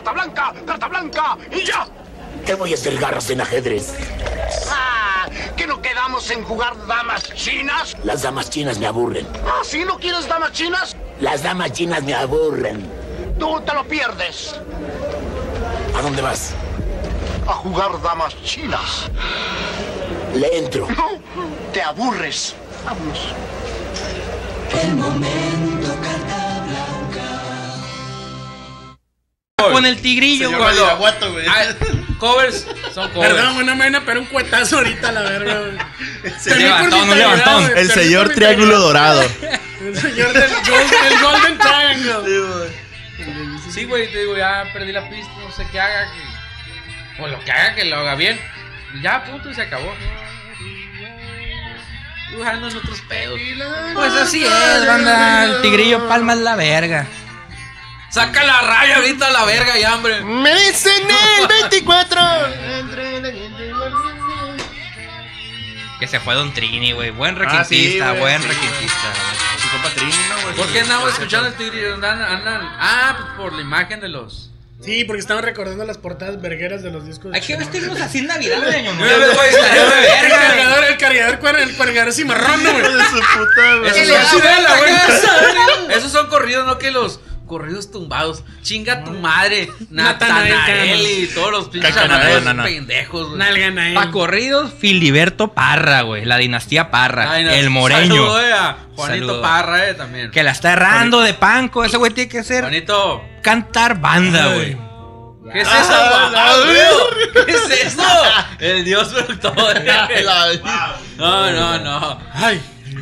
carta blanca, y ya. Te voy a hacer garras en ajedrez. ¿Que no quedamos en jugar damas chinas? Las damas chinas me aburren. ¿Sí no quieres damas chinas? Las damas chinas me aburren. Tú te lo pierdes. ¿A dónde vas? A jugar damas chinas. Le entro. No, te aburres. Vámonos. El momento carta blanca. Con el tigrillo, güey. Covers son covers. Perdón, güey, no me van a pegar un cuetazo ahorita a la verga, güey. Un levantón. El señor Triángulo Dorado. El señor del Golden Triangle. Sí, güey, te digo, ya perdí la pista, no sé qué haga. O lo que haga, que lo haga bien. Y ya, punto, y se acabó. Dibujando en otros pedos. Pues así es, banda. El tigrillo palma es la verga. Saca la raya ahorita a la verga ya, hombre. Me dicen el 24. Que se fue Don Trini, güey. Buen requintista, sí, buen sí, requintista. Su compa Trini, ¿no, güey? ¿Por qué andamos escuchando el tigrillo? Andan. Pues por la imagen de los. Sí, porque estaban recordando las portadas vergueras de los discos. Hay que vestirnos así en Navidad de año Yo les voy a estar de verga. El cargador cimarrón, güey. Hijo de su puta, güey. Esos son corridos, no que los corridos tumbados. Chinga tu madre, Natanael y todos los pinches pendejos, güey. Nalganael. Pa' corridos, Filiberto Parra, güey. La dinastía Parra. Ay, no. El moreño. Saludo, a Juanito Saludo. Parra, también. Que la está errando de panco. Ese güey tiene que hacer Juanito. cantar banda, güey. ¿Qué es eso, güey? ¿Qué es eso? El dios productor. No. Ay.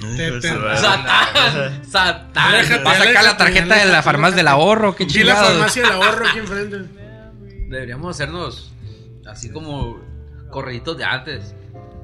Satán. Va a sacar la tarjeta de la farmacia del ahorro. Qué Sí, la chingado. farmacia del ahorro aquí enfrente. Deberíamos hacernos así como corriditos de antes.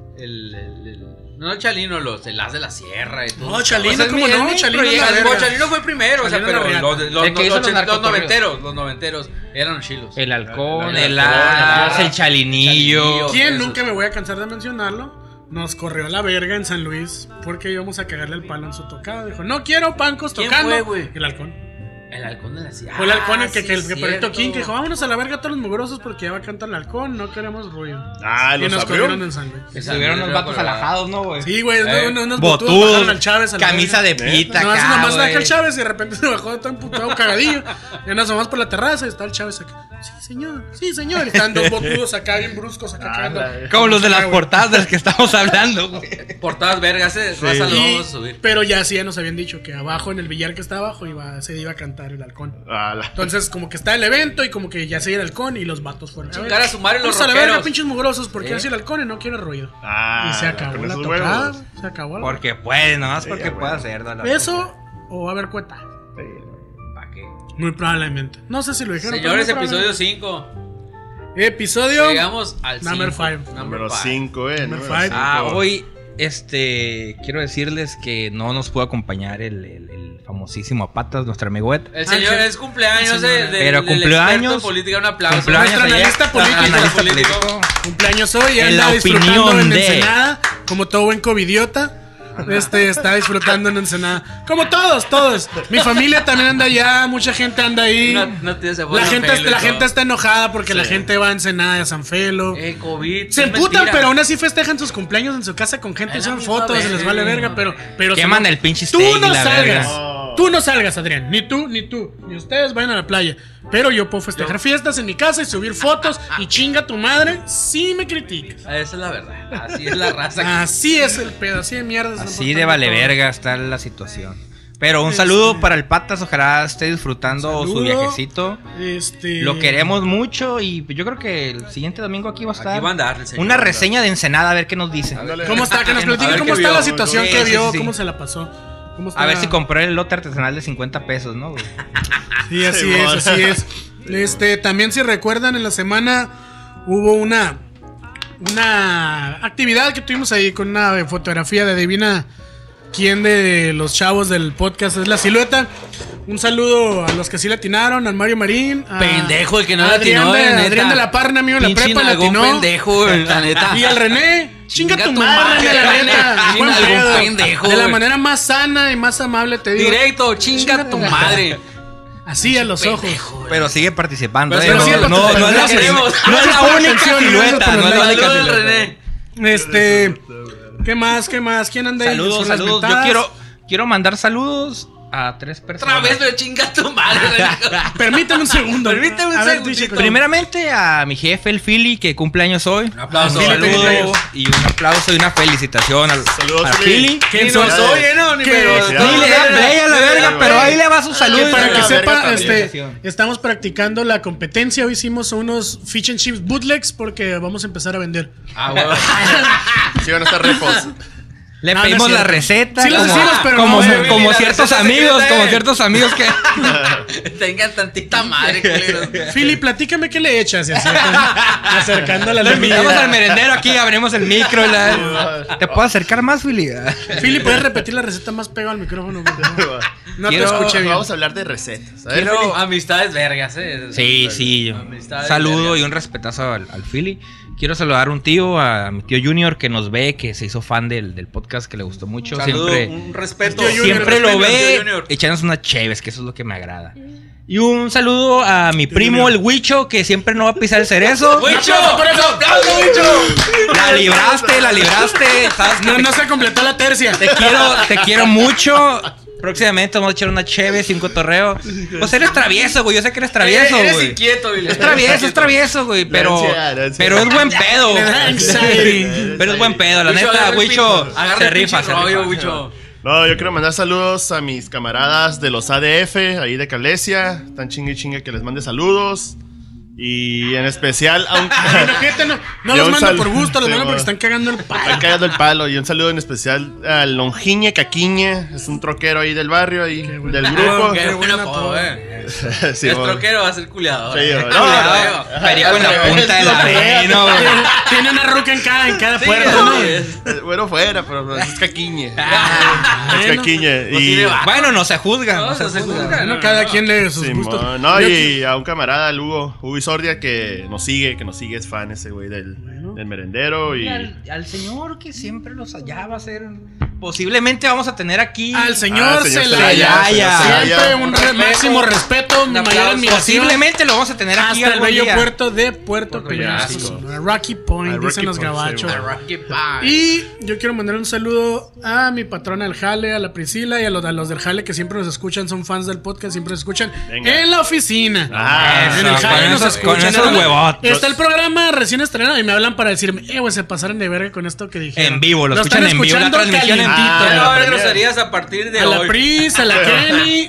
No el Chalino, el As de la Sierra y todo. No, Chalino, Pues es ¿cómo mi- no? es mi Chalino proyecto. es la verga. Chalino fue primero, o sea, Chalino pero la riata. El que hizo los narcocorridos. los noventeros eran chilos. El halcón, El el halcón, as, el chalinillo. ¿Quién? Eso. Nunca me voy a cansar de mencionarlo. Nos corrió a la verga en San Luis porque íbamos a cagarle el palo en su tocada. Dijo, no quiero pancos ¿Quién tocando. fue, güey? El halcón. El halcón de la Sierra. Fue el halcón el que sí, perrito cierto. King que dijo, vámonos a la verga todos los mugrosos porque ya va a cantar el halcón, no queremos ruido. Ah, Y los nos abrió. corrieron en San Luis. Estuvieron unos vatos alajados, ¿no, güey? Sí, güey, unos botudos Botudos, bajaron al Chávez a la camisa verga. de pita, No, acá, nomás baja el güey. Chávez y de repente se bajó todo emputado, cagadillo. Ya nos asomamos por la terraza y está el Chávez acá. Sí, señor. Y están dos botudos acá bien bruscos acá cagando. Como los de las Acá, güey. portadas de las que estamos hablando, güey. Portadas vergas, raza lo Y- vamos a subir. pero ya sí, ya nos habían dicho que abajo en el billar que está abajo se iba a cantar el halcón. Entonces como que está el evento y como que ya se iba el halcón y los vatos fueron. Chingar a su madre los Vamos a la verga, rockeros. pinches mugrosos, porque así el halcón y no quiere ruido. Y se acabó con la esos tocada. huevos. Se acabó la Porque puede, nomás porque puede hacer. ¿no? Eso o va a haber cueta. ¿Para qué? Muy probablemente. No sé si lo dijeron. Señores, pero muy episodio probablemente. 5. Episodio. Llegamos al Number 5. five. Número 5, Number número five. cinco. Hoy, quiero decirles que no nos pudo acompañar el famosísimo Patas, nuestro amigo Ed. El señor Ángel. es cumpleaños Pero del cumplió experto años. en política. Un aplauso. Cumpleaños Nuestro ayer. analista político. Analista político. político. Cumpleaños hoy. En Anda la disfrutando opinión en de- Ensenada. Como todo buen covidiota. Está disfrutando en Ensenada. Como todos. Mi familia también anda allá. Mucha gente anda ahí. No tienes La gente está enojada porque la gente va a Ensenada y a San Felo. COVID. Se es emputan, mentira. pero aún así festejan sus cumpleaños en su casa con gente, Es la hacen misma fotos, se les verga, vale güey. verga, pero Queman si el pinche Tú steak no y la salgas. verga. Tú no salgas, Adrián. Ni tú, ni ustedes vayan a la playa. Pero yo puedo festejar fiestas en mi casa y subir fotos y chinga tu madre si me criticas. Esa es la verdad. Así es la raza. Así es el pedo, así de mierda. Así de vale verga está la situación. Pero un saludo para el Patas, ojalá esté disfrutando su Saludo. viajecito. Este. Lo queremos mucho y yo creo que el siguiente domingo aquí va a estar Aquí va a andar el señor. una reseña de Ensenada, a ver qué nos dice. ¿Cómo está? Que nos A platique ver cómo qué está vio. la situación Sí, que sí, vio, sí. cómo se la pasó. ¿Cómo está? A ver si compró el lote artesanal de 50 pesos, ¿no, güey? Sí, así es. También si recuerdan, en la semana hubo una actividad que tuvimos ahí con una fotografía de adivina quién de los chavos del podcast es la silueta. Un saludo a los que sí le atinaron, al Mario Marín, a Pendejo el que no le Adrián atinó, de, neta. Adrián de la Parna, amigo de la Pinche prepa, le nalgón atinó. pendejo, la neta. Y al René, chinga tu tu madre, madre, la neta. René. Buen Algún pedo. pendejo, De la güey. manera más sana y más amable te digo. Directo, chinga tu madre. Así a los ojos. Pero sigue participando. Pero No sigue es la participando. no es la única silueta. No es la única Saludos, silueta. René. ¿Qué más? ¿Quién anda ahí? Saludos, Son las saludos. Yo mentadas. quiero mandar saludos a 3 personas. Otra vez me chinga tu madre. Permíteme un segundo. Permíteme un A ver, segundito. dice, Primeramente a mi jefe, el Philly, que cumple años hoy. Un aplauso. Un Philly, saludo feliz y un aplauso y una felicitación Saludos, al Philly. Philly. ¿Quién Ni sos? no soy, ¿no? Ni ¿Qué? pero- Sí, Ni le da play a la verga, pero ahí le va su saludo. Que para que la verga sepa, también. estamos practicando la competencia. Hoy hicimos unos fish and chips bootlegs porque vamos a empezar a vender. Ah, bueno. Sí, van a estar repos. Le No, pedimos no es la cierto. receta Sí las como, hicimos, pero como, no, como la ciertos receta amigos, secreta, como ciertos amigos que Tengan tantita madre, culero. Philly, platícame qué le echas. Y así, acercándola a la lo invitamos mía. al merendero aquí, abrimos el micro. ¿Te puedo acercar más, Philly? Philly, ¿puedes repetir la receta más pegada al micrófono? No te Quiero- escuché bien. Vamos a hablar de recetas. A ver, Quiero Philly. amistades vergas, Sí, sí. Amistades Saludo vergas. y un respetazo al Philly. Quiero saludar a un tío, a mi tío Junior, que nos ve, que se hizo fan del podcast, que le gustó mucho. Saludo, Siempre, un respeto. Tío Junior, siempre lo respeto, tío ve Junior. echándonos unas cheves, que eso es lo que me agrada. Y un saludo a mi primo, el Huicho, que siempre no va a pisar el cerezo. ¡Wicho! ¡Aplauso, Wicho! La libraste. ¿Sabes que No se completó la tercia. te quiero mucho. Próximamente vamos a echar una cheve sin cotorreo. Pues eres travieso, güey. Yo sé que eres travieso, Eres güey. inquieto, güey. Es travieso, güey. Pero es buen pedo. Le da anxiety. Pero es buen pedo, la Wicho, neta, agarra el Wicho pito. Agarra se el rifa, pinche se rollo, rifa. Wicho. No, yo quiero mandar saludos a mis camaradas de los ADF, ahí de Calesia. Están chingue y chingue que les mande saludos. Y en especial a un... Gente, no Y los un mando sal- por gusto, los Sí, mando porque bueno. están cagando el palo. Están cagando el palo. Y un saludo en especial al Longiñe Caquiñe. Es un troquero ahí del barrio, ahí bueno. del grupo. Qué buena buena apodo. Sí, El bueno. troquero va a ser culiador. Sí, bueno. Culiador. Perico en la punta de la reina, güey. Tiene una ruca en cada Sí, puerta, ¿no? güey. Bueno, fuera, pero es Caquiñe. Es bueno. Caquiñe. No y... tiene bajo. Bueno, no se juzga. No, no se no se juzga. juzga. Bueno, cada quien le sus Simón. gustos. No, Yo y a un camarada, el Hugo Isordia, que nos sigue, es fan ese güey del merendero. Y Al señor que siempre los hallaba ser. Posiblemente vamos a tener aquí. Al señor señor Celaya. Celaya. Siempre un máximo respeto, mi mayor admiración. Posiblemente lo vamos a tener aquí Hasta el algún bello día. puerto de Puerto Peñasco. Peñasco. Rocky Point, A dicen Rocky los Point, gabachos. sí, A Rocky Pie. Y yo quiero mandar un saludo a mi patrona del Jale, a la Priscila y a los del Jale que siempre nos escuchan, son fans del podcast, siempre nos escuchan Venga. en la oficina. Ah, En el Eso, Jale con nos esos- escuchan. con esos ¿no? huevotes. Está el programa recién estrenado y me hablan para decirme, güey, se pasaron de verga con esto que dijeron. En vivo, lo están escuchan en vivo, la escuchando transmisión en calientito. vivo. Ya no va a haber primera. groserías a partir de A la hoy. Pris, a la Kenny,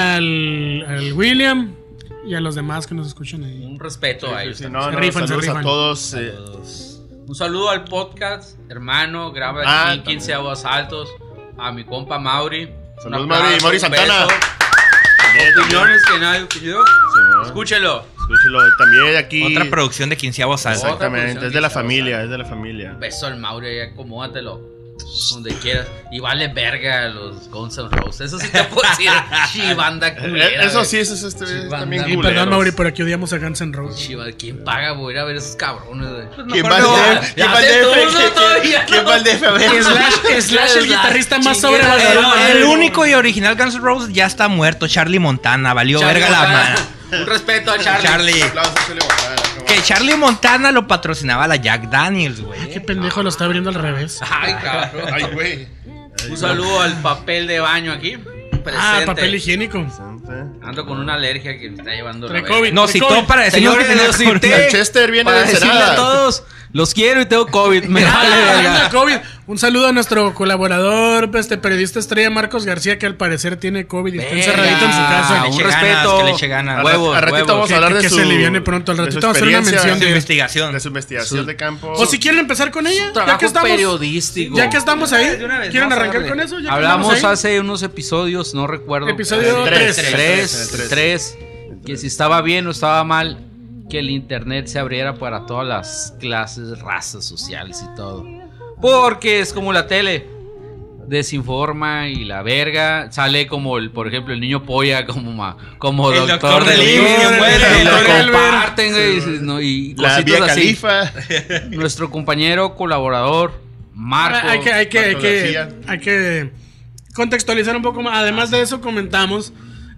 al William y a los demás que nos escuchan ahí. Un respeto a ellos. sí, también. no, rifan, se saludos rifan. a todos. Un saludo al podcast, hermano. Graba Ah, aquí también. 15 asaltos. A mi compa Mauri. Un Saludos, aplauso, Mauri un Santana. beso. Opiniones que nadie pidió. Simón. Escúchelo. Escúchelo también aquí. Otra producción de 15avo salsa. Exactamente, es de la Otra familia, es de la familia. Un beso al Mauri, ahí acomódatelo. Donde quieras. Y vale verga los Guns N' Roses. Eso sí te puedo decir. Chivanda culera. Eso güey. sí, eso es Chivanda. también Y culeros. perdón, Mauri, pero aquí odiamos a Guns N' Roses. Chiva, ¿quién paga, güey? Ir a ver esos cabrones, güey. ¿Quién Mejor va no. al DF? ¿Quién va al Ya sé, DF? tú no todavía ¿Quién no. va al DF? A ver. Slash, el guitarrista más Chinguera, sobrevalorado. El único y original Guns N' Roses ya está muerto, Charlie Montana, valió Charlie verga la Montana. mano. Un respeto a Charlie. Charlie. Aplausos, Charlie Montana, ¿cómo? Que Charlie Montana lo patrocinaba la Jack Daniels, güey. Qué pendejo lo está abriendo al revés. Ay, cabrón. Ay, güey. Un saludo al papel de baño aquí. Presente. Papel higiénico. Ando con una alergia que me está llevando la Trae verga. COVID. No, citó para decirnos que Señores, tenía los cité. Manchester viene Para de decirle Ensenada. a todos, los quiero y tengo COVID. Me vale Hablando verga. de COVID, un saludo a nuestro colaborador, periodista estrella Marcos García, que al parecer tiene COVID y está encerradito en su casa. Un Que le eche respeto. ganas, que le eche ganas. Huevos, Al ratito huevos. vamos a hablar de Que su... se aliviane pronto. Al de su ratito vamos a hacer una experiencia, mención De de investigación. de su investigación de campo. O si quieren empezar con ella, ya Trabajo que estamos, periodístico. ya que estamos ahí, De una vez, ¿quieren vamos a arrancar darle. con eso? Ya que Hablamos estamos ahí. hace unos episodios, no recuerdo. Episodio Tres. 3. Tres. Que si estaba bien o estaba mal que el internet se abriera para todas las clases, razas sociales y todo. Porque es como la tele. Desinforma y la verga. Sale como, por ejemplo, el niño polla como El doctor doctor del del IMSS, IMSS, bueno, y lo doctor Elber. comparten, güey, ¿no? Y La cositas Vía así. Califa. Nuestro compañero colaborador, Marco. Hay que contextualizar un poco más. Además de eso, comentamos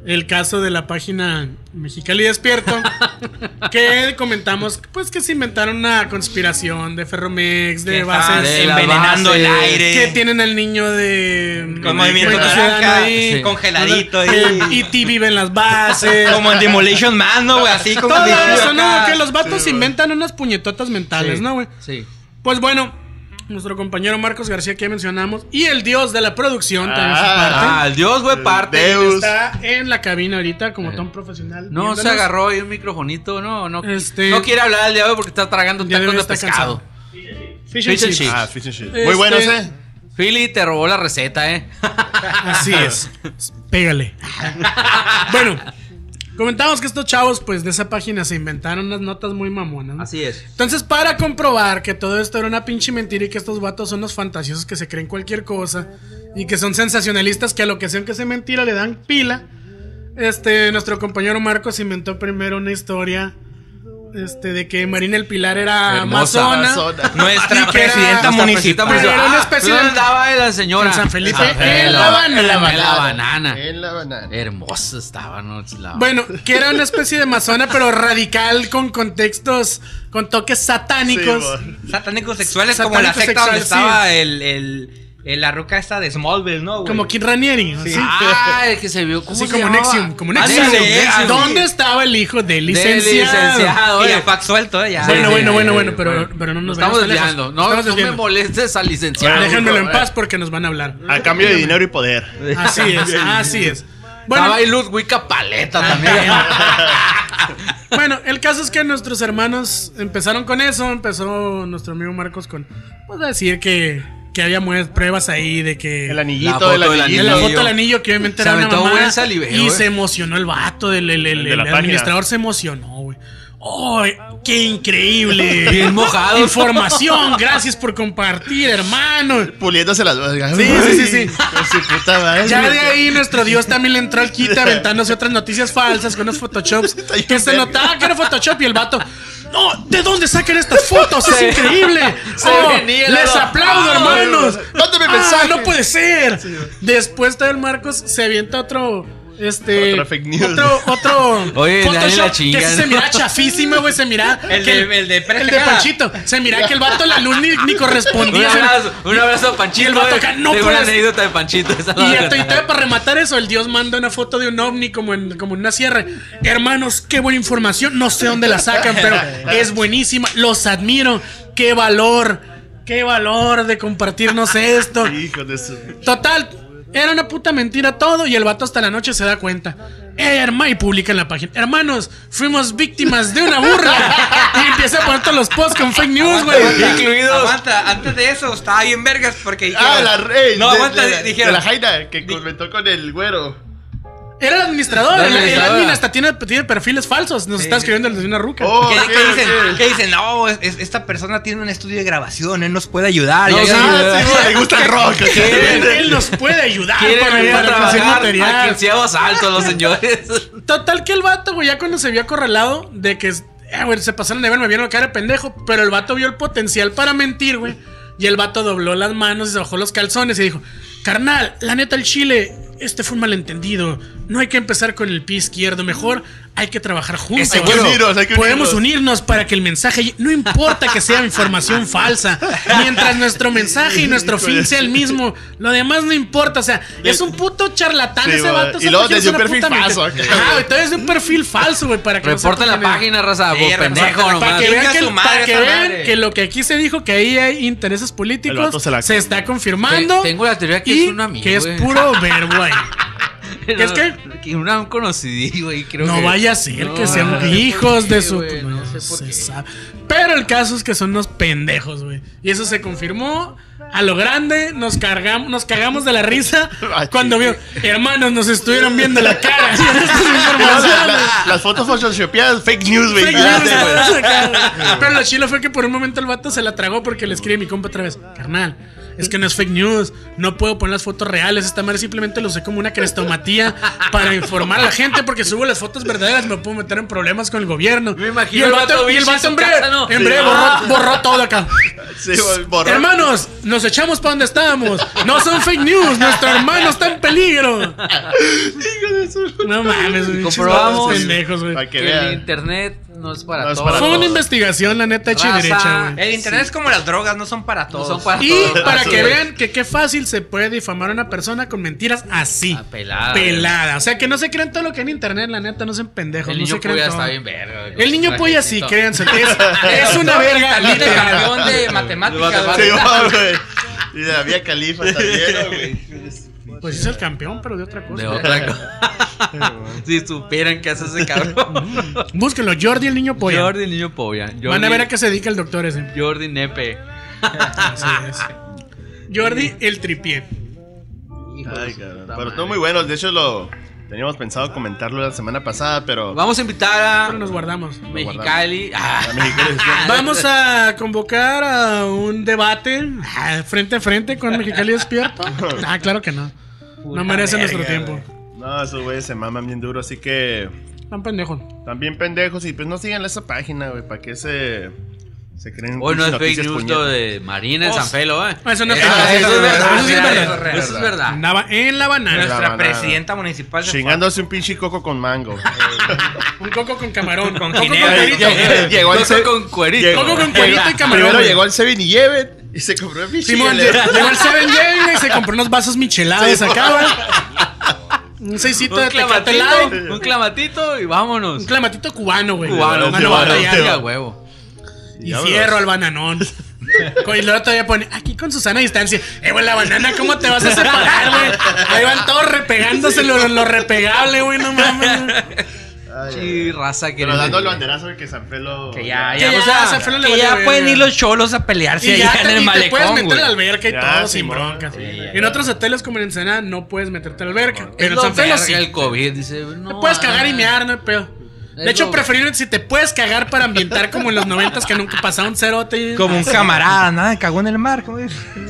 el caso de la página Mexicali Despierto, que comentamos pues que se inventaron una conspiración de Ferromex, de bases envenenando el aire, que tienen al niño de con movimiento naranja ahí, congeladito ahí. E.T. vive en las bases, como en Demolition Man, ¿no, güey? Así como todo eso, ¿no? Que los vatos inventan unas puñetotas mentales, ¿no, güey? Sí. Pues bueno, nuestro compañero Marcos García que mencionamos y el dios de la producción también fue parte. El dios fue parte. Deus. Está en la cabina ahorita como tan profesional. No viéndonos. se agarró ahí un microfonito, no No quiere hablar el día de hoy porque está tragando Ya tacos debe de estar pescado. Fish and chips. Ah, fish and chips. Muy buenos, Philly te robó la receta, Así es. Pégale. Bueno, comentamos que estos chavos, pues de esa página se inventaron unas notas muy mamonas, ¿no? Así es. Entonces, para comprobar que todo esto era una pinche mentira y que estos vatos son los fantasiosos que se creen cualquier cosa y que son sensacionalistas que a lo que sean que sea mentira le dan pila, nuestro compañero Marcos inventó primero una historia de que Marina El Pilar era Hermosa. amazona. Nuestra Y que era- presidenta municipal. Pero era una especie de- ¿dónde andaba la señora? En San Felipe, en en la la banana. banana. En la banana. Hermosa estaba, ¿no? Bueno, que era una especie de amazona, pero radical, con contextos, con toques satánicos. Sí, Satánicos sexuales, como la Satánicos secta donde sexuales, estaba la ruca esta de Smallville, ¿no, güey? Como Kid Ranieri, así. El que se vio. ¿Cómo Así se como llamaba? Nexium, como Nexium. Ándale, así. ¿Dónde estaba el hijo del Del licenciado. Y oye. a Pac suelto, ya. Bueno, Sí, bueno, pero no nos estamos vayamos tan lejos. desviando. No, Estamos no me desviando. molestes al licenciado. Déjenmelo en paz porque nos van a hablar. A cambio de dinero y poder. Así es. Bueno, Bueno, estaba ahí Ludwika Paleta también. bueno, el caso es que nuestros hermanos empezaron con eso. Empezó nuestro amigo Marcos con, pues, a decir que había pruebas ahí de que El La anillito foto del del anillito. en la anillo. foto del anillo que obviamente Se era una aventó mamá buen saliveo, y eh. se emocionó el vato de la el página. administrador se emocionó, güey. ¡Oh, qué increíble! Bien mojado. Información, gracias por compartir, hermano. Puliéndose las dos. Sí. Con su puta madre. Ya de ahí nuestro Dios también le entró al quite aventándose otras noticias falsas con unos photoshops bien que se verga. notaba que era photoshop y el vato, no, ¿de dónde sacan estas fotos? Es increíble. venía el Les lado. aplaudo, hermanos. mándame mensaje. No puede ser. Después todo el Marcos se avienta otro Otra fake news. Otro Oye, dale la que chinga. sí se mira chafísima, güey, se mira El que de el de Presta. Panchito, se mira que el vato la luz ni correspondía. Un abrazo a Panchito. Y el vato güey. acá, no Tengo una puedes- anécdota de Panchito. esa la Y voy a ya contar. todavía para rematar eso, el Dios manda una foto de un ovni como en una sierra. Hermanos, qué buena información. No sé dónde la sacan, pero es buenísima. Los admiro. Qué valor de compartirnos esto. Hijo de su. Total, era una puta mentira todo y el vato hasta la noche se da cuenta. Hermano, y publica en la página. Hermanos, fuimos víctimas de una burla. Y empieza a poner todos los posts con fake news, güey. Incluidos. Aguanta, antes de eso estaba bien vergas porque dijeron. Ah, la rey. No, aguanta, de dijeron. la Jaina que comentó con el güero. Era el administrador. La El administradora. admin hasta tiene perfiles falsos. Nos está escribiendo desde una ruca. Oh, ¿Qué, ok, qué dicen? ok. ¿Qué dicen? No, esta persona tiene un estudio de grabación, él nos puede ayudar. No, Y ahí- sí, Ah, sí, güey, le gusta el rock. Él nos puede ayudar Quieren venir a para conseguir trabajar a material. quinceavos altos los señores. Total que el vato, güey, ya cuando se vio acorralado de que güey, se pasaron de ver, me vieron cara de pendejo, pero el vato vio el potencial para mentir, güey. Y el vato dobló las manos y se bajó los calzones y dijo: carnal, la neta, el chile, fue un malentendido. No hay que empezar con el pie izquierdo, mejor hay que trabajar juntos. Hay que unirnos, hay que Podemos unirnos. unirnos para que el mensaje, no importa que sea información falsa, mientras nuestro mensaje y nuestro fin sea el mismo, lo demás no importa. O sea, es un puto charlatán Sí, ese güey. vato. Y luego esa desde un página es perfil una puta falso, mentira. acá, Ajá, güey. güey, todo es de un perfil falso, güey, para que no Reporta en la sepan quién es. página, raza. Sí, Por reporta pendejo en la nomás. Para que Chinga vean, su madre para que, esa vean madre. que lo que aquí se dijo, que ahí hay intereses El políticos, vato se la- se está confirmando. Tengo la teoría que y es un amigo, que es güey. puro verbo ahí. ¿Qué es qué? Que un conocido, güey. Creo No que... vaya a ser No, que sean no sé hijos por de qué, su. güey, no sé por se qué. sabe. Pero el caso es que son unos pendejos, güey. Y eso se confirmó a lo grande. Nos cagamos de la risa Ah, cuando vio, hermanos, nos estuvieron viendo la cara. Estas Y luego informaciones. las fotos photoshopeadas, fake news, güey. Fake Ya, news, güey. güey, acá. Pero lo chilo fue que por un momento el vato se la tragó porque le escribe mi compa otra vez: carnal, es que no es fake news, no puedo poner las fotos reales. Esta madre simplemente lo usé como una crestomatía para informar a la gente, porque subo las fotos verdaderas, me puedo meter en problemas con el gobierno. Me imagino y el el vato, vato y el bicho en vato su en breve, casa, ¿no? en breve Sí. borró todo acá. Sí, güey, borró. Hermanos, nos echamos para donde estábamos. No son fake news, nuestro hermano está en peligro. No mames, güey. Comprobamos Pendejos, güey. Para que Que el vean. internet no es para No es todos. para Fue una todos. investigación, la neta, hecha y Raza. derecha, güey. El internet es como las drogas, no son para todos. No son para Y todos. para Así que es. vean que qué fácil se puede difamar a una persona con mentiras así. Pelada. Pelada. O sea, que no se crean todo lo que hay en internet, la neta, no sean pendejos. El no niño se crean polla todo. está bien verga. güey, con El su niño polla sí, trajecito. créanse. Es una verga, También de literal. campeón de matemáticas. Sí, ¿verdad? güey. Y de la Vía Califa también, güey. Pues es el campeón, pero de otra cosa. De otra cosa. Si supieran que hace ese cabrón. Búsquenlo, Jordi el niño polla. Jordi, el niño polla. Van a ver a qué se dedica el doctor ese. Jordi Nepe. Así es. Jordi el tripié. Ay, cabrón. Pero estuvo muy bueno. De hecho, lo teníamos pensado comentarlo la semana pasada, pero. Vamos a invitar Pero nos a guardamos. Mexicali. La mexicana es- Vamos a convocar a un debate frente a frente con Mexicali Despierto. Ah, claro que no. No merece nuestro tiempo. No, esos güeyes se maman bien duro, así que. Tan pendejo. También pendejos y pues no sigan esa página, güey, para que se creen. Hoy no es fake noticias news puñetas. lo de Marina en Oh, San Felo, ¿eh? eso no es Eso fake news. es verdad. Eso sí es verdad. Eso es verdad. Andaba en la banana. La Nuestra banana. presidenta municipal se Chingándose un pinche coco con mango. Un coco con camarón. Con Coco ginebra. cuerito. Llegó al Coco se- con cuerito. llegó- Coco con cuerito y camarón. Primero güey. llegó al 7-Eleven y se compró el pinche. Simón hielo. llegó al 7-Eleven y se compró unos vasos michelados acá, güey. Un seisito de Tecate Light. Un clamatito y vámonos. Un clamatito cubano, güey. Cubano, Mano cubano, batalla. sí, a huevo. Y Vámonos. fierro al bananón. Y luego todavía pone aquí con Susana a distancia. Güey, la banana, ¿cómo te vas a separar, güey? Ahí van todos repegándose lo repegable, güey, no mames. Sí, raza que Pero dando el banderazo de que San Felo. Que ya, Que ya, ya, o sea, San Felo le que vale ya verga. pueden ir los cholos a pelearse Y allá ya en el te puedes malecón, meter güey. a la alberca y Ya, todo sin Simón. broncas. Sí, ya, En ya. otros hoteles como en Ensenada no puedes meterte a la alberca. Es Pero en lo San Felo verga sí. el COVID, dice. Te No, puedes cagar y mear, no hay pedo. De Es hecho, lo- preferible si te puedes cagar para ambientar como en los 90s que nunca pasaba un cerote. y- Como un camarada, nada, cagó en el mar. ¿Cómo es?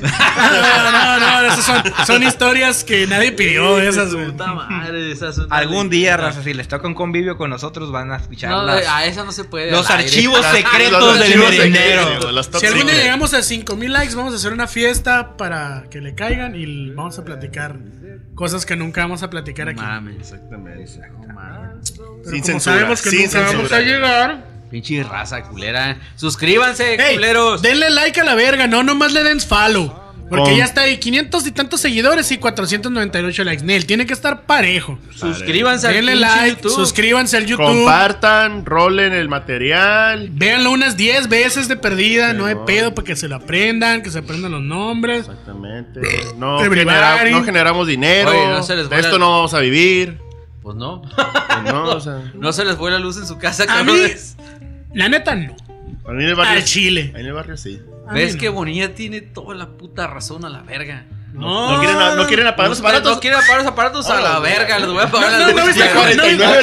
No, esas son historias que nadie pidió, esas, güey. Puta madre, esas son- Algún día, raza, si les toca un convivio con nosotros, van a escuchar No, las- a esa no se puede. los al aire. archivos Los secretos del archivos merendero. secretos, los top Si algún día secret. llegamos a 5000 likes, vamos a hacer una fiesta para que le caigan y vamos a platicar cosas que nunca vamos a platicar aquí. Mames. Exactamente. No mames. Pero Sin como censura, sabemos que sin nunca vamos censura. a llegar. Pinche raza culera. Suscríbanse, Ey, culeros. denle like a la verga, no nomás le den follow. Porque Con- ya está ahí, 500 y tantos seguidores y 498 likes. Nel, tiene que estar parejo. Suscríbanse al Denle pinche like, YouTube. suscríbanse al YouTube. Compartan, rolen el material. Véanlo unas 10 veces de perdida, no hay no. pedo para que se lo aprendan, que se aprendan los nombres. Exactamente. No, Everybody. no generamos dinero. Oye, no se les de vuela- esto no vamos a vivir. Pues no. Pues no, o sea. No se les fue la luz en su casa, A mí, cabrones. la neta, no. A mí en el barrio. Al chile. Ahí en el barrio sí. A mí ¿Ves no. que Bonilla tiene toda la puta razón a la verga? No quieren apagar los aparatos. No quieren apagar los aparatos a la verga. Les voy a apagar No, las no, luces. viste- Ya 49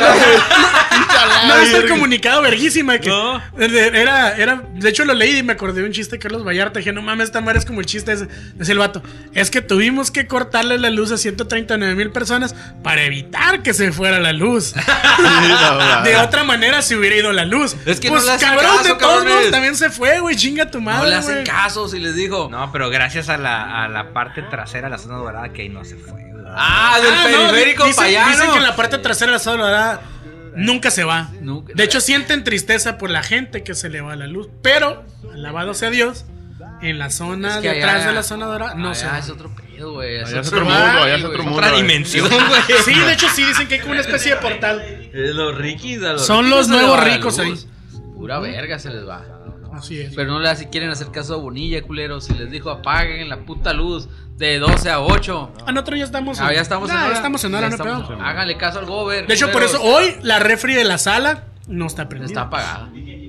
¿No viste el comunicado verguísima? Que No. de hecho lo leí y me acordé de un chiste de Carlos Vallarta. Dije, no mames, esta madre es como el chiste ese. Decía el vato, es que tuvimos que cortarle la luz a 139,000 personas para evitar que se fuera la luz. De otra manera se hubiera ido la luz. Es que pues no le hacen cabrón, caso, de todos cabrones. modos también se fue, güey. Chinga tu No madre, le hacen güey. caso si les digo. No, pero gracias a la parte trasera, la zona dorada, que ahí no se fue. güey. Ah, del Ah, no, periférico dicen, para allá, dicen ¿no? que en la parte trasera de la zona dorada nunca se va. Nunca. De hecho, sienten tristeza por la gente que se le va la luz. Pero, alabado sea Dios, en la zona Es que de atrás allá- de la zona dorada no se allá va. es otro pedo, güey. Allá es otro mundo, allá es otro mundo. Otra dimensión, güey. Sí, de hecho, sí dicen que hay como una especie de portal. Los riquis, a los Son riquis los se les nuevos va la ricos luz. Pura verga se les va. Así es. Pero no le quieren hacer caso a Bonilla, culeros. Si les dijo apaguen la puta luz de 12 a 8. Ah, nosotros ya estamos Ah, ya estamos en Nah, hora. ya estamos en hora, Ya no estamos pedo. en hora. Háganle caso al gober. De hecho, por culeros. eso hoy la refri de la sala no está prendida. Está apagada.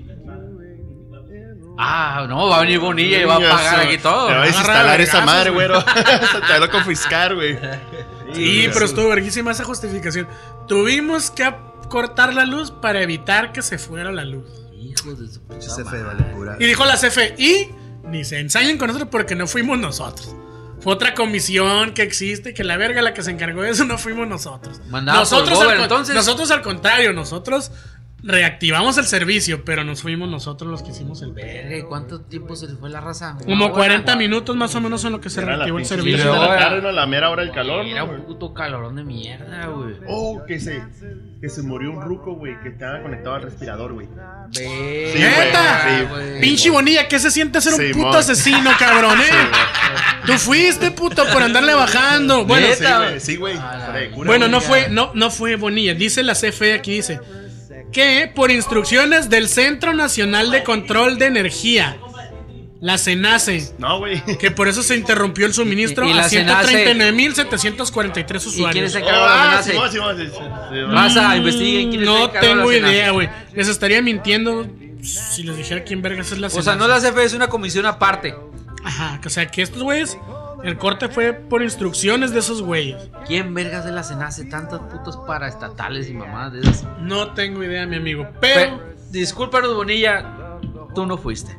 Ah, no, va a venir Bonilla y va a apagar aquí todo. Te va a Agarrar desinstalar esa vergazos, madre, güey. güero. Te va a confiscar, güey. Sí, pero estuvo verguísima esa justificación. Tuvimos que cortar la luz para evitar que se fuera la luz. Hijos de su puta CFE madre. vale pura. Y dijo la CFE, ni se ensañen con nosotros porque no fuimos nosotros. Fue otra comisión que existe, que la verga la que se encargó de eso no fuimos nosotros. Mandado por Gober, entonces. Nosotros al contrario, nosotros reactivamos el servicio, pero nos fuimos nosotros los que hicimos el verga. Verga, ¿y cuánto tiempo se le fue la raza? Como 40 minutos más o menos en lo que se Era la reactivó el pinche servicio. de la Luego, tarde, ¿no? La mera hora del calor, Era ¿no, un güey? puto calorón de mierda, güey. Oh, que se murió un ruco, güey, que estaba conectado al respirador, güey. Sí, ¡Neta! güey. Pinche Bonilla, ¿qué se siente ser un Sí, puto mon. asesino, cabrón, Tú fuiste, puto, por andarle bajando. Bueno, Neta. Sí, güey. Cura, bueno, güey. no fue Bonilla. Dice la CFE aquí, dice que por instrucciones del Centro Nacional de Control de Energía, la CENACE, No, güey. que por eso se interrumpió el suministro Y a la CENACE. 139.743 ¿Y quién usuarios. se encargó de la amenaza? Raza, investiguen quién No está encargado tengo de la idea, CENACE. güey. Les estaría mintiendo si les dijera quién vergas es la O CENACE. sea, no la CFE es una comisión aparte. Ajá, o sea, que estos güeyes, el corte fue por instrucciones de esos güeyes. ¿Quién vergas de la CENACE? Tantos putos paraestatales y mamadas de esas. No tengo idea, mi amigo. Pero, Discúlpanos, Bonilla, tú no fuiste.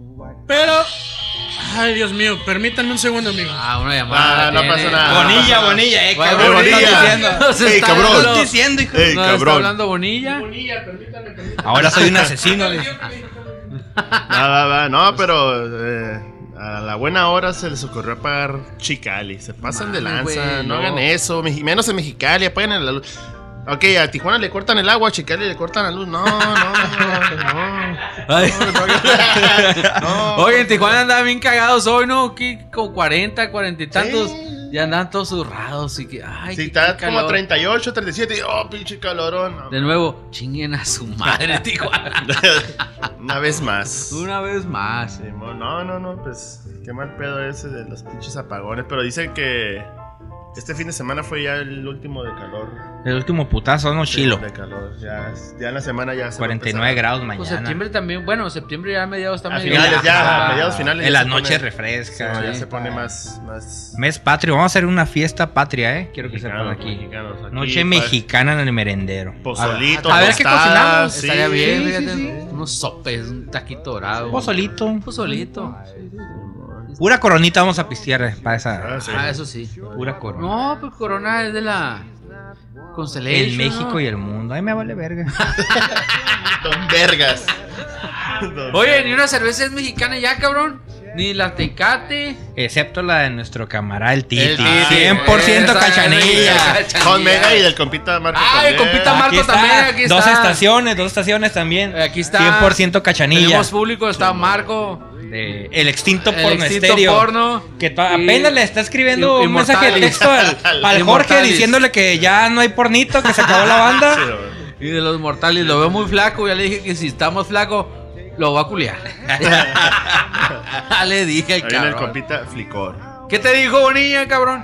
ay, Dios mío, permítanme un segundo, amigo. Ah, una llamada. Ah, no tiene. pasa nada. Bonilla, Bonilla, Bueno, cabrón. Bonilla. ¿qué estás diciendo? Nos Ey, está cabrón. hablando- ¿Qué estás diciendo, hijo? Ey, nos está cabrón. hablando Bonilla. Bonilla, permítanme. Ahora soy un asesino. Va. No, pero a la buena hora se les ocurrió apagar Chicali. Se pasan de Mames, lanza. güey, no no. hagan eso. Menos en Mexicali. Apaguen la luz. Ok, a Tijuana le cortan el agua, a Chicali le cortan la luz. No. Ay. No. Oye, en Tijuana andaban bien cagados hoy, ¿no? ¿Qué? Como 40 y tantos. Sí. Ya andaban todos zurrados. Y que, ay, Si qué está como calor. 38, 37. Oh, pinche calorón. De nuevo, chinguen a su madre, Tijuana. Una vez más. Una vez más. No, pues qué mal pedo ese de los pinches apagones. Pero dicen que este fin de semana fue ya el último de calor. El último putazo, no chilo. De calor. Ya en la semana ya se va a 49 empezar. grados Pues mañana. septiembre también. Bueno, septiembre ya a mediados está A medio. finales ya, Ah, a mediados finales. En ya las se noches pone- refresca. No, ya Sí. se pone más Mes patrio, vamos a hacer una fiesta patria, Quiero que sepan mexicanos, aquí. mexicanos. Aquí, Noche pa- mexicana en el merendero. Pozolito, A ver qué tostadas, cocinamos. sí. Estaría bien, sí, fíjate. sí. Unos sopes, un taquito dorado. Pozolito. Un pozolito. Pura coronita vamos a pistear para esa. Ah, sí. Ah, eso sí. Pura corona. No, pues Corona es de la Constellation. El México ¿no? y el mundo. Ay, me vale verga. Don Vergas. Oye, ni una cerveza es mexicana ya, cabrón. Ni la Tecate. Excepto la de nuestro camarada el Titi. El Titi, 100% esa, cachanilla. esa. Con Mega y del compita Marco. Ay, también. compita Marco Aquí está. también, aquí está. Dos estaciones también. Aquí está. 100% cachanilla. Tenemos público, está Marco. El extinto El porno extinto estéreo. porno. Que Y- apenas le está escribiendo un mensaje de Immortalis. texto al Jorge Immortalis. diciéndole que ya no hay pornito, que se acabó la banda. Sí, güey. Y de los mortales, lo veo muy flaco. Ya le dije que si estamos flacos, lo voy a culiar. Ya le dije al Ahí viene el cabrón. compita Flicor. ¿Qué te dijo, Bonilla, cabrón?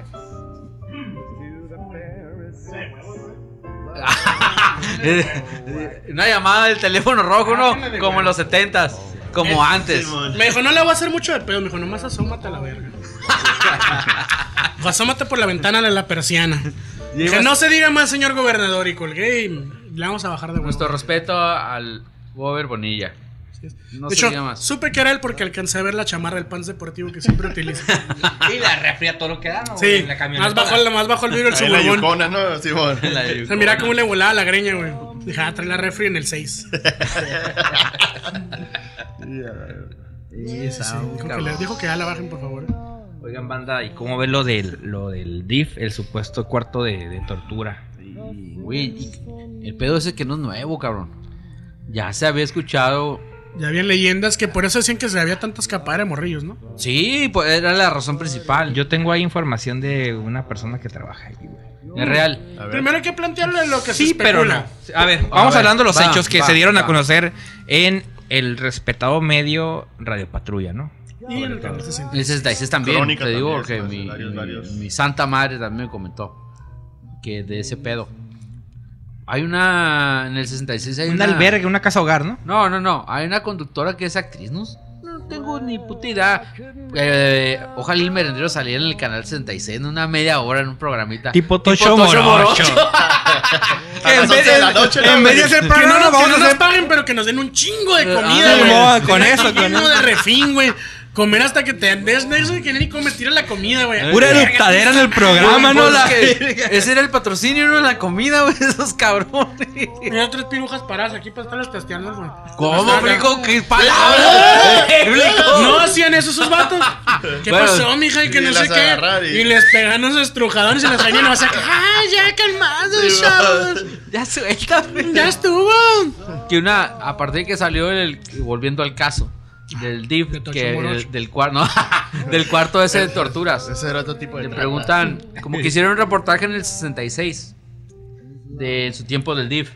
Una llamada del teléfono rojo, ¿no? Como en los 70s. Como antes. Me dijo, no le voy a hacer mucho de pedo. Me dijo, nomás asómate a la verga. Dijo, asómate por la ventana de la persiana. Dije, no se diga más, señor gobernador. Y colgué y le vamos a bajar de Nuestro huevo. respeto al Gober Bonilla. No De se hecho, diga más. supe que era él porque alcancé a ver la chamarra del Pants Deportivo que siempre utiliza. Y la refría todo lo que da, ¿no? Sí, La más bajo el vidrio el Ahí la suburbón. Yukona, ¿no? Simón. O sea, mira cómo le volaba la greña, güey. Dije, trae la refri en el 6. Dijo que ya la bajen, por favor. Oigan, banda, ¿y cómo ves lo del DIF, el supuesto cuarto de tortura? Güey, el pedo ese que no es nuevo, cabrón. Ya se había escuchado. Ya habían leyendas que por eso decían que se había tanta escapada de morrillos, ¿no? Sí, pues era la razón principal. Yo tengo ahí información de una persona que trabaja ahí, güey. Es real. A ver. Primero hay que plantearle lo que se Sí, pero no. especula. A ver, vamos ver, hablando de los va, hechos que va, se dieron a va. conocer en el respetado medio Radio Patrulla, ¿no? Y en el canal 60. El 66 también, Crónica te digo, también, porque varios. mi santa madre también me comentó que de ese pedo. Hay una, en el 66 hay Un una... albergue, una casa hogar, ¿no? No, hay una conductora que es actriz, no tengo ni puta idea. Ojalá el merendero saliera en el canal 66 en una media hora en un programita. Tipo Tocho Morocho. A las 11 de la noche, ¿no? En vez de hacer Que programa, no vamos a nos hacer paguen, pero que nos den un chingo de comida, Ah, güey. con eso, Un chingo de refín, güey. Comer hasta que te andes de eso y que ni comes, tira la comida, güey. Pura eructadera en el programa, ¿no? Ese era el patrocinio, no la comida, güey, esos cabrones. Mira 3 pirujas paradas aquí para estarlas testeando, güey. ¿Cómo, Flico? ¿Qué palabra? No hacían eso esos vatos. ¿Qué pasó, mija? Y que y no las sé qué. agarrar Y les pegan los estrujadones y las traían y vas a que, ya calmados, chavos. Ya suelta, güey. Ya estuvo. Que una, aparte de que salió volviendo al caso del DIF, De Tocho que Morocho. del cuarto ese de torturas. Ese era otro tipo de Le trata. preguntan, como que hicieron un reportaje en el 66 de su tiempo del DIF.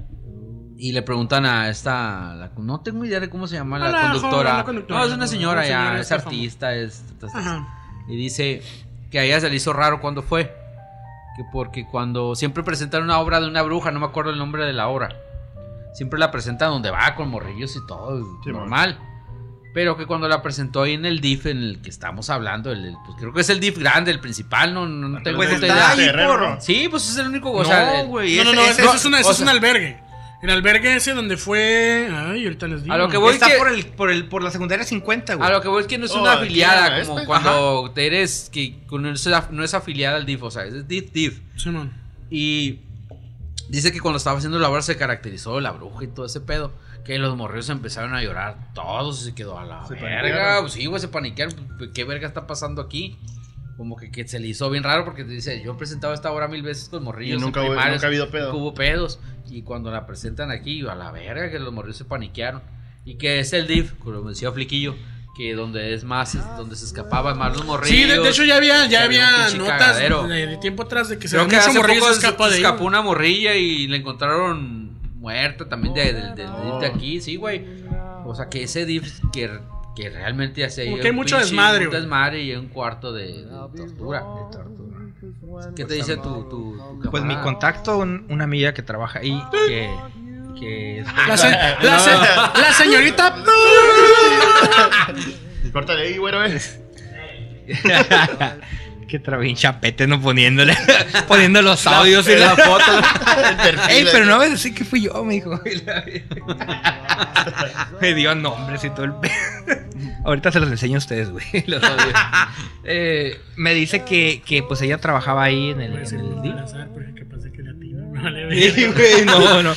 Y le preguntan a no tengo idea de cómo se llama la conductora. No, es una señora ya, es artista, Ajá. y dice que a ella se le hizo raro cuando fue. Que porque cuando siempre presentan una obra de una bruja, no me acuerdo el nombre de la obra. Siempre la presentan donde va con morrillos y todo, Sí, normal. Pero que cuando la presentó ahí en el DIF en el que estamos hablando, pues creo que es el DIF grande, el principal, no tengo Pues puta está idea. ahí, Terreno, porro. ¿no? Sí, pues es el único, o No, sea, güey. No, ese eso es un sea, albergue. El albergue ese donde fue. Ay, ahorita les digo. A lo que voy Está que- por la secundaria 50, güey. a lo que voy es que no es Oh, una aquí afiliada, en como este. cuando te eres, que no es afiliada al DIF, o sea, es DIF. Simón. Y dice que cuando estaba haciendo la obra se caracterizó la bruja y todo ese pedo. Que los morrillos empezaron a llorar todos y se quedó a la verga. paniquearon. Pues sí, güey, se paniquearon. Pues, ¿qué verga está pasando aquí? Como que se le hizo bien raro porque dice, yo he presentado esta obra 1000 veces con morrillos. Y nunca en hubo- primarios, nunca ha habido pedo. nunca hubo pedos. Y cuando la presentan aquí, a la verga, que los morrillos se paniquearon. Y que es el DIF, como decía Fliquillo, que donde es más, donde se escapaban más los morrillos. Sí, de hecho ya había pinche notas cagadero. de tiempo atrás de que se Creo que mucho hace morrillo poco se escapó de ahí. escapó una morrilla y le encontraron muerta también del DIF de aquí, sí, güey. O sea, que ese DIF que realmente hace Como ahí que hay un mucho pinche- desmadre, un güey. desmadre y un cuarto de tortura. ¿Qué te dice tu Pues mi camarada? contacto, una amiga que trabaja ahí, que La señorita. Córtale ahí, güero, que trae chapete, no poniendo los audios y la la foto. Ey, pero no me decís que fui yo, me dijo. Me dio nombres y todo el pedo. Ahorita se los enseño a ustedes, güey. Los audios. Me dice que pues ella trabajaba ahí en el DIF. Sí, güey, no.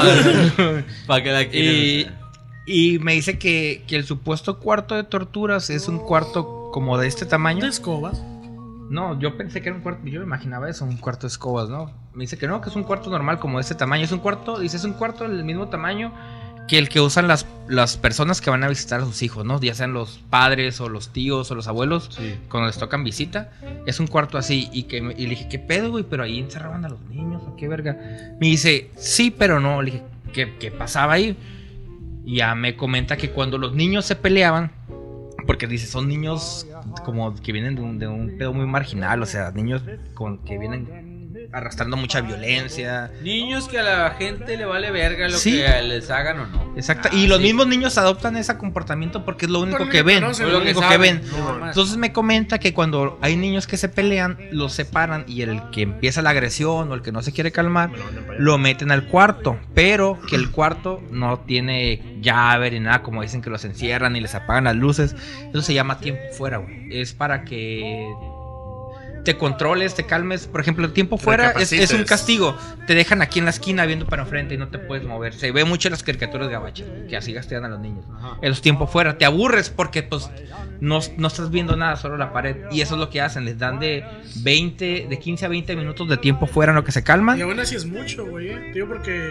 ¿Para qué la quieres? Y me dice que el supuesto cuarto de torturas es un cuarto como de este tamaño. De escobas. No, yo pensé que era un cuarto, yo me imaginaba eso, un cuarto de escobas, ¿no? Me dice que no, que es un cuarto normal como de este tamaño. Es un cuarto, dice, es un cuarto del mismo tamaño que el que usan las personas que van a visitar a sus hijos, ¿no? Ya sean los padres o los tíos o los abuelos, cuando les tocan visita. Es un cuarto así. Y le dije, ¿qué pedo, güey? Pero ahí encerraban a los niños, ¿o qué verga? Me dice, sí, pero no. Le dije, ¿qué pasaba ahí? Y ya me comenta que cuando los niños se peleaban, porque dice, son niños como que vienen de un pedo muy marginal, o sea, niños que vienen arrastrando mucha violencia. Niños que a la gente le vale verga lo Sí. que les hagan o no. Exacto, y los mismos niños adoptan ese comportamiento porque es lo único que ven, conocen, es lo lo único que saben. ven. No, más. Entonces me comenta que cuando hay niños que se pelean, los separan y el que empieza la agresión o el que no se quiere calmar, lo meten al cuarto, pero que el cuarto no tiene llave ni nada, como dicen que los encierran y les apagan las luces. Eso se llama tiempo fuera, güey. Es para que te controles, te calmes. Por ejemplo, el tiempo fuera es Recapacites. un castigo. Te dejan aquí en la esquina viendo para enfrente y no te puedes mover. Se ve mucho en las caricaturas gabachas, que así castigan a los niños. En los tiempos fuera te aburres porque pues no estás viendo nada, solo la pared. Y eso es lo que hacen, les dan de 15 a 20 minutos de tiempo fuera en lo que se calman. Y aún así es mucho, güey. Digo, porque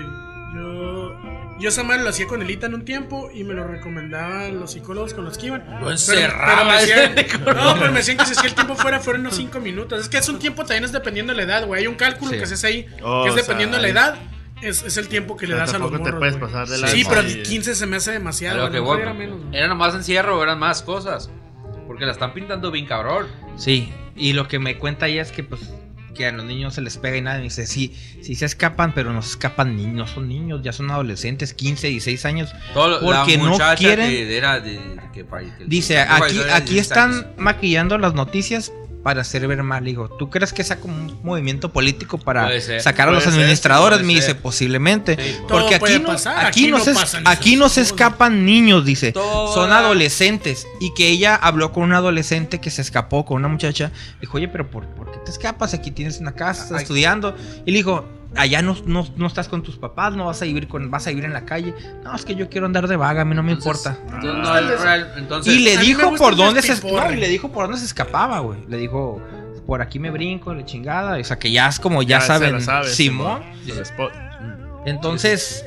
yo esa madre lo hacía con Elita en un tiempo y me lo recomendaban los psicólogos con los que iban. Lo encerraba me decían, ese no, pero me decían que si hacía el tiempo fuera fueron unos 5 minutos. Es que es un tiempo también es dependiendo de la edad, güey. Hay un cálculo Sí. que se hace ahí, Oh, que es o sea, dependiendo de la hay- edad. Es el tiempo que le das a los tampoco te morros, puedes güey. pasar de Sí, lanza pero y- 15 se me hace A demasiado. lo a que lo mejor voy, era menos, güey. era nomás encierro o eran más cosas. Porque la están pintando bien cabrón. Sí, y lo que me cuenta ella es que pues que a los niños se les pega y nada. Me dice, sí se escapan, pero no se escapan niños, no son niños, ya son adolescentes, 15, 16 años. Porque no quieren. Que era que Dice, que aquí era de 16 están años. maquillando las noticias para hacer ver mal. Digo, ¿tú crees que sea como un movimiento político para Puede ser. sacar a los Puede ser, administradores? puede Me dice, ser. posiblemente. Sí. Todo Porque puede aquí no, pasar, aquí no se, pasan aquí esas no se cosas. escapan niños, dice. Toda- Son adolescentes. Y que ella habló con un adolescente que se escapó con una muchacha. Dijo, oye, pero ¿por qué te escapas? Aquí tienes una casa, estás estudiando. Y le dijo, allá no estás con tus papás, no vas a vivir vas a vivir en la calle. No, es que yo quiero andar de vaga, a mí no me importa. Entonces, no es real. Entonces, Y le a mí me dijo gusta por el dónde se despiporre. no, y le dijo por dónde se escapaba, güey. Le dijo, por aquí me brinco, la chingada. O sea que ya es como ya se saben, la sabe, Simón. El spot. Entonces,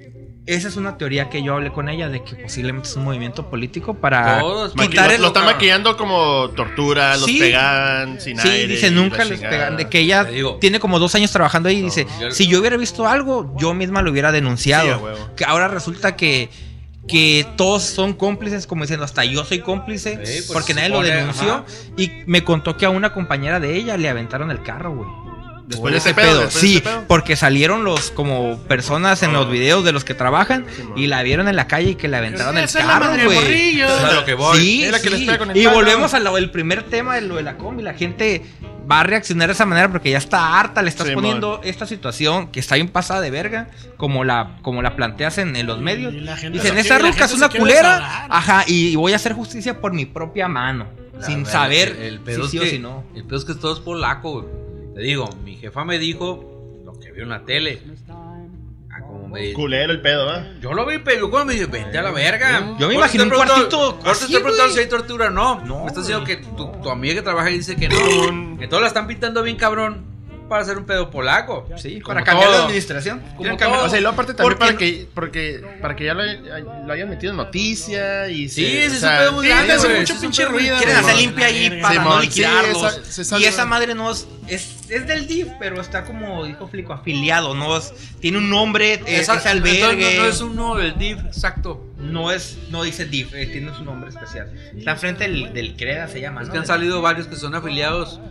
esa es una teoría que yo hablé con ella de que posiblemente es un movimiento político para Todos quitar el Lo están maquillando como tortura, los Sí. pegan sin aire. Sí, dice, y nunca la les chingada. pegan. De que ella Te digo. tiene como 2 años trabajando ahí y dice, yo- si yo hubiera visto algo, yo misma lo hubiera denunciado. Sí, a huevo. Que ahora resulta que todos son cómplices, como diciendo, hasta yo soy cómplice, Sí, pues, porque se nadie lo supone, denunció. ajá. Y me contó que a una compañera de ella le aventaron el carro, güey. Después de ese pedo, después de Sí, ese pedo. porque salieron los como personas en los videos de los que trabajan y la vieron en la calle y que le aventaron el Esa es la carro, madre de güey. Morrillo. Eso es a lo que voy. Sí, Es la que les sí. pega con el Y palo. volvemos al primer tema de lo de la combi. La gente va a reaccionar de esa manera porque ya está harta. Le estás Sí, poniendo esta situación que está bien pasada de verga, como la planteas en los medios. Y la gente Dicen, se esa quiere- la ruca es gente una se quiere culera. desahogar. Ajá, y voy a hacer justicia por mi propia mano. Sin verdad, saber el pedo si sí es o que, si no. El pedo es que todo es polaco, güey. Te digo, mi jefa me dijo lo que vio en la tele. Ah, como me Culero el pedo, ¿eh? Yo lo vi, pero cuando me dije, vente a la verga. Yo me Ahora imaginé te un pregunto- cuartito ahora te así, estoy preguntando güey. si hay tortura. No, No, me estás diciendo güey. que tu amiga que trabaja ahí dice que no. Que todos la están pintando bien cabrón para hacer un pedo polaco. Sí, Como para cambiar la todo. administración. Como Cambiar- todo. O sea, y luego aparte también Porque para que ya lo hayan metido en noticia y Sí, se- ese o es sea, un pedo muy sí, grande, te hace güey. mucho Ese es un pinche pedo muy ruido, grande. Quieren hacer Simón. limpia ahí Sí, para no Simón, liquidarlos. sí, se sale, y esa ¿no? madre no es del DIF, pero está como dijo Flico, afiliado, no es, tiene un nombre, Esa- ese albergue. entonces no es uno del DIF, exacto. No dice DIF, tiene su nombre especial. Está enfrente del CREDA, se llama, Es ¿no? que han salido varios que son afiliados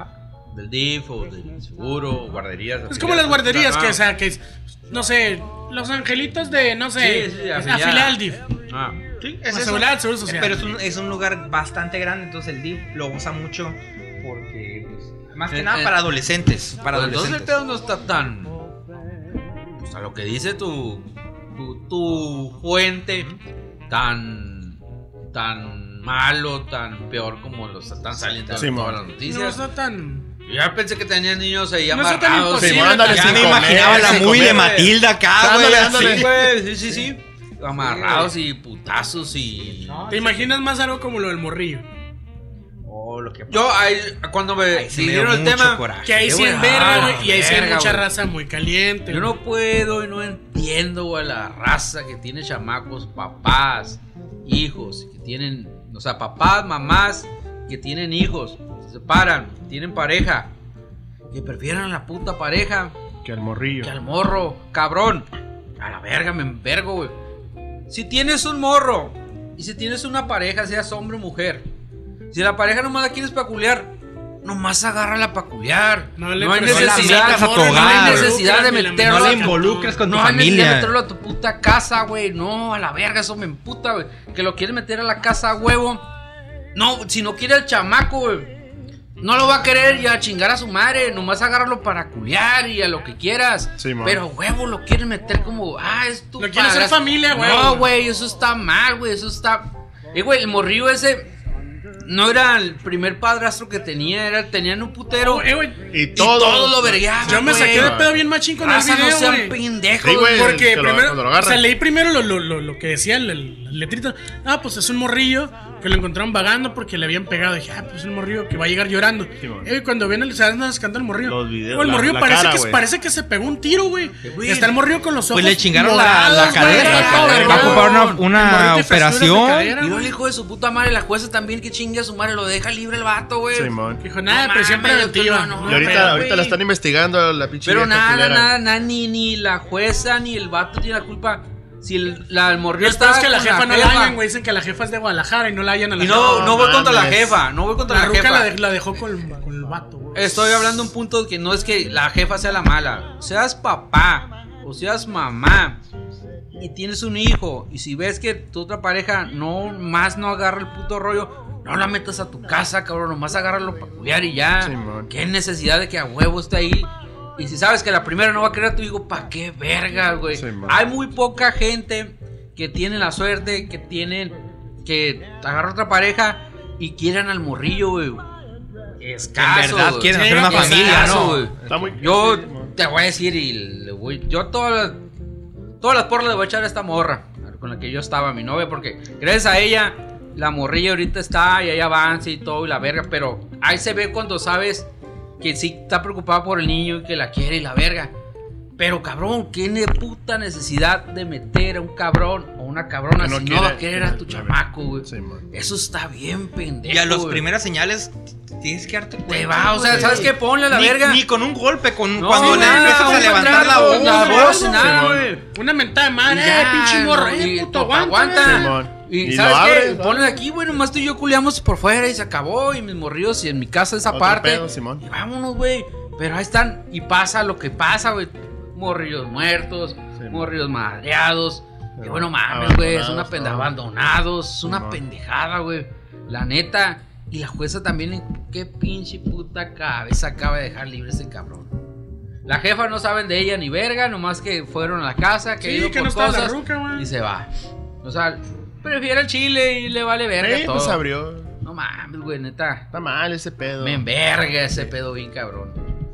del DIF o del seguro, guarderías. Es como las guarderías, que, o Ah, sea, que, no sé, los angelitos de, no sé, Sí, sí, afiliada al DIF. ah. Sí, Es eso. seguridad, seguro social. Pero es un lugar bastante grande, entonces el DIF lo usa mucho porque, pues, más que nada para adolescentes. Para Pues entonces el adolescentes. pedo no está tan. Pues a lo que dice tu fuente, tan malo, tan peor como los están saliendo Sí, en todas mo. las No noticias. está tan... Yo ya pensé que tenían niños ahí No está tan amarrados. imposible, Sí, ándale, ya sin me comer, imaginaba la sin muy comer, de güey. Matilda acá, güey. Ándale, así. ándale. Sí, güey, sí. Amarrados y putazos y. ¿Te imaginas más algo como lo del morrillo? Oh, lo que Yo ahí, cuando me Ahí sí me dio dieron el mucho tema. coraje. Que ahí sí güey, es verga, ah, güey, y ahí sí hay verga, mucha güey. raza muy caliente. Yo güey. no puedo y no entiendo, güey, la raza que tiene chamacos, papás, hijos, que tienen, o sea, papás, mamás que tienen hijos, se separan, tienen pareja, que prefieren a la puta pareja Que al morrillo. que al morro, cabrón. A la verga, me envergo, güey. Si tienes un morro y si tienes una pareja, seas hombre o mujer, si la pareja nomás la quieres peculiar, nomás agárrala para culiar. No No, le hay presiones la necesidad, metas a tu no hay hogar. necesidad de meterlo. No a la tu- involucres con tu no hay necesidad de familia. meterlo a tu puta casa, güey. No, a la verga, eso me emputa, güey. Que lo quieres meter a la casa a huevo. No, si no quiere el chamaco, güey, no lo va a querer y a chingar a su madre. Nomás agárralo para culiar y a lo que quieras. Sí, man. Pero huevo lo quieren meter como, es tu Lo quiere hacer padrastro. familia, güey. No, güey, eso está mal, güey. Eso está. Güey, el morrillo ese no era el primer padrastro que tenía, tenían un putero. Güey, Y Y todo lo vergueaban. yo me güey. saqué de pedo bien machín con el Raza, video, no sean güey. pendejos, Sí, güey. Porque que lo- primero, cuando lo agarran. o sea, leí primero lo que decía el letrito. Ah, pues es un morrillo que lo encontraron vagando porque le habían pegado. Dije, pues es un morrillo que va a llegar llorando. Sí, man. Cuando viene se van sacando el morrillo. Los videos, el morrillo la parece, cara, que, güey. parece que se pegó un tiro, güey. güey. Está el morrillo con los ojos. Pues le chingaron morados, la güey, cadera. todo Va a vergón. ocupar una El morrillo tiene fracturas de operación. cadera, Y luego güey. el hijo de su puta madre, la jueza también que chingue a su madre, lo deja libre el vato, güey. Simón. Dijo, nada, No presión mames, preventiva. no, Y pero, ahorita güey. la están investigando la pinche Pero vieja culera. nada, ni la jueza ni el vato tiene la culpa. Si el morrillo Después está que la con jefa no la hallan, güey. Dicen que la jefa es de Guadalajara y no la hallan a la Y jefa. no voy contra la mames. jefa, no voy contra La la ruca jefa. la dejó con el vato, güey. Estoy hablando de un punto que no es que la jefa sea la mala. Seas papá o seas mamá y tienes un hijo, y si ves que tu otra pareja no agarra el puto rollo, no la metas a tu casa, cabrón, nomás agárralo para culiar y ya. Simón. Qué necesidad de que a huevo esté ahí. Y si sabes que la primera no va a querer a tu hijo, ¿pa' qué verga, güey? Simón. Hay muy poca gente que tiene la suerte, que agarra otra pareja y quieran al morrillo, güey. Escaso, En verdad güey. quieren Sí, hacer una que familia, escaso, ¿no? güey. Está muy... Yo sí, Simón. te voy a decir, yo todas las porras le voy a echar a esta morra con la que yo estaba, mi novia, porque gracias a ella, la morrilla ahorita está y ahí avanza y todo y la verga, pero ahí se ve cuando sabes que sí está preocupada por el niño y que la quiere y la verga. Pero cabrón, ¿qué puta necesidad de meter a un cabrón o una cabrona Que no si quiere, no va a querer a tu la chamaco, güey? Sí, man. Eso está bien pendejo. Y a las güey. primeras señales tienes que darte cuenta. Te va, o sea, güey. ¿sabes qué? Ponle a la Ni- verga. Ni con un golpe, No, cuando le nada, empiezas a un levantar la contrato, voz. la güey. voz, nada, Simón. güey. Una mentada de madre, Ya, pinche morro, y puto, aguanta. aguanta. Simón. Y Y ¿sabes lo qué? abres, Ponen aquí, güey, nomás tú y yo culiamos por fuera y se acabó. Y mis morrillos y en mi casa esa Otro parte. pedo, Simón. Y vámonos, güey. Pero ahí están. Y pasa lo que pasa, güey. Morrillos muertos, morrillos madreados. Y bueno, mames, güey. Es una Abandonados, pendeja. todo. Abandonados. Es una Simón. pendejada, güey. La neta. Y la jueza también, ¿en qué pinche puta cabeza acaba de dejar libre ese cabrón? La jefa no saben de ella ni verga, nomás que fueron a la casa, que Sí, ido que por no está la cosas ruca, güey. y se va. O sea, prefiere el chile y le vale verga Sí, todo. pues abrió. No mames, güey, neta. Está mal ese pedo. Me enverga ese pedo bien cabrón.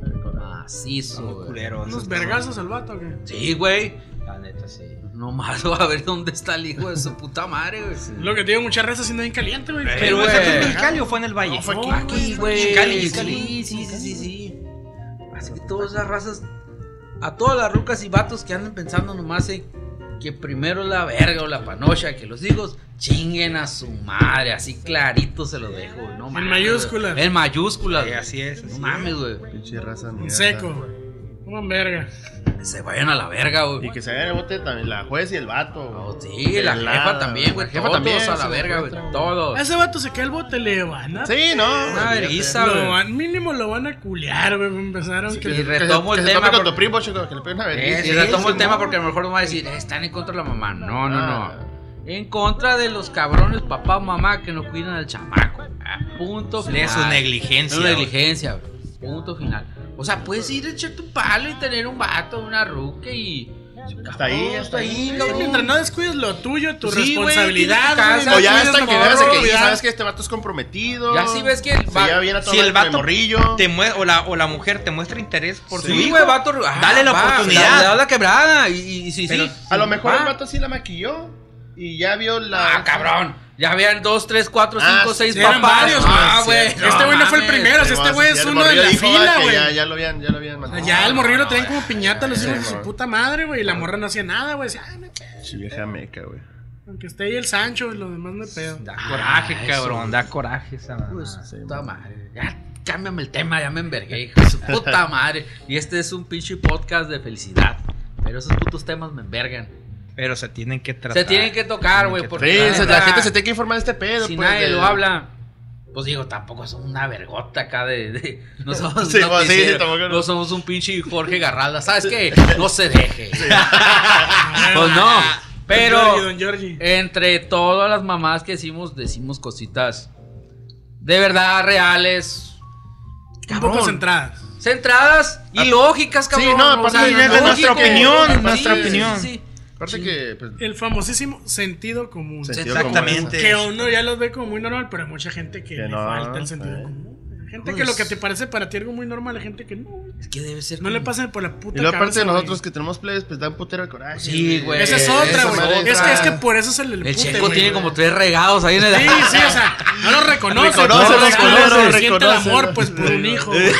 Macizo, güey. Culero, Unos esos vergazos al vato, ¿o qué? Sí, güey. La neta, sí. Nomás voy a ver dónde está el hijo de su puta madre, güey. Lo que te digo, mucha raza siendo bien caliente, güey. Pero, ¿Fue güey. en Mexicali o fue en el Valle? No, fue aquí. Aquí, güey. Cali, Sí. Así que todas esas razas, a todas las rucas y vatos que andan pensando nomás en que primero la verga o la panocha, que los hijos chinguen a su madre, así clarito se lo dejo, güey. No En mames, mayúsculas. güey. En mayúsculas. Sí, güey. así es. No mames, güey. Pinche raza En mierda. seco. Una verga. Se vayan a la verga, güey. Y que se hagan el bote también la juez y el vato. Oh, sí, la Pelada. jefa también, güey. La jefa Todos también, a la se verga, güey. encuentran. Todos. A ese vato se cae el bote, le van a. Sí, no. Una olvídate. vergüenza, Lo güey. van, mínimo lo van a culiar, güey. Empezaron Sí, que. y retomo el que se tema tope con por- tu primo, chico, que le pegue una vez. Y retomo el tema porque a lo mejor me va a decir, están en contra de la mamá. No, no, Ah. no. En contra de los cabrones papá o mamá que no cuidan al chamaco. A punto De final. su negligencia. Es negligencia, güey. Punto final. O sea, puedes ir a echar tu palo y tener un vato, una ruca y... Hasta ahí, hasta ahí. Sí, cabrón. mientras no descuides lo tuyo, tu Sí, güey, responsabilidad, tienes tu güey, O ya no hasta cuides que morro, veas de que ya. sabes que este vato es comprometido. Ya si ves que el Se lleva bien a todo Si el el vato morrillo. o la mujer te muestra interés por su Sí, hijo, güey, vato. dale la oportunidad. Le da la quebrada y sí, Pero sí. A lo mejor va. el vato sí la maquilló. Y ya vio la. Ah, cabrón. Ya habían 2, 3, 4, Ah, 5, 6 sí, eran papás. varios, Ah, güey. güey. Este güey no fue el mames. primero, o sea, este güey es uno de la fila, güey. Ya lo habían mandado. Ya el morrillo lo traían como piñata los Sí, hijos de su mo. puta madre, güey. Y la morra no hacía nada, güey. Decía, ay, me pedo. Sí, vieja meca, güey. Aunque esté ahí el Sancho y lo demás me pedo. Da coraje, Ah, cabrón, eso. da coraje esa mamá. Pues, sí, puta madre. Ya, cámbiame el tema, ya me envergué, hijo de su puta madre. Y este es un pinche podcast de felicidad. Pero esos putos temas me envergan. Pero se tienen que tratar. Se tienen que tocar, güey. Porque Sí, la la neta, gente se tiene que informar de este pedo. si pues, nadie de- lo habla, pues digo, tampoco somos una vergota acá no somos Sí, un pues, sí, noticiero, tampoco no. no somos un pinche Jorge Garralda. ¿Sabes qué? No se deje. Pues no. Pero Don Giorgi. entre todas las mamás que decimos cositas de verdad reales. Un poco centradas. Centradas y lógicas, cabrón. Sí, no, o pues, sea, sí, de lógico. nuestra opinión, Sí, nuestra sí, opinión. sí, sí. Aparte que. Pues, El famosísimo sentido común. sentido Exactamente. Que uno ya los ve como muy normal, pero hay mucha gente que Que le no, falta el sentido sí. común. Gente Pues- que lo que te parece para ti algo muy normal, hay gente que no. Es que debe ser. No le como- pasen por la puta Y luego aparte de cabeza, nosotros güey. que tenemos plebes, pues da un putero de coraje. Sí, güey. Esa es Esa otra, güey. madre Es que por eso es el El pute, Checo güey. tiene como 3 regados ahí en el. Sí, sí, o sea, no lo reconoce. Reconoce, no reconoce, siente el reconoce. amor, pues, por un hijo, güey.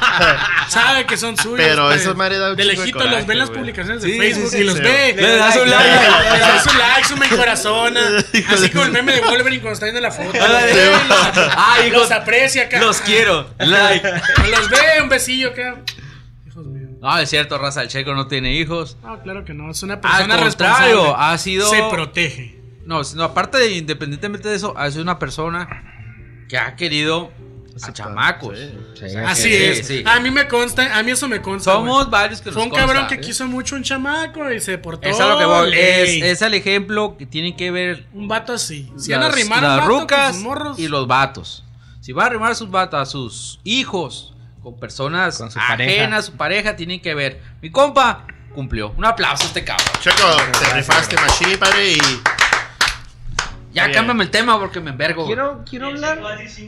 Sabe que son suyos. Pero pues. esa madre da un de chingo de lejito coraje, los ven las güey. publicaciones de Sí, Facebook sí, y sí, los sí. ve. Le das un like. Le das su like, su me encorazona. Así como el meme de Wolverine cuando está viendo la foto. Los ve, Ay, los hijos, aprecia acá. los quiero. Like. Los ve, un besillo acá. Hijos míos. No, es cierto, raza, el Checo no tiene hijos. No, claro que no. Es una Al persona contrario, responsable. ha sido. Se protege. No, aparte de independientemente de eso, ha sido una persona que ha querido A chamacos. Sí. Sí. Así Sí, es. sí. A mí me consta, a mí eso me consta. Somos güey. varios que nos Fue un consta, cabrón que ¿eh? quiso mucho un chamaco y se portó. Es a lo que voy. ley. Es el ejemplo que tienen que ver Un vato así. Si van a las, arrimar las un vato con rucas sus morros. y los vatos. Si va a arrimar a sus vatos, a sus hijos, con personas Con su ajenas pareja. a su pareja, tienen que ver. Mi compa cumplió. Un aplauso a este cabrón. Checo, te rifaste machín, padre, y... Ya Bien. cámbiame el tema porque me envergo. Quiero hablar.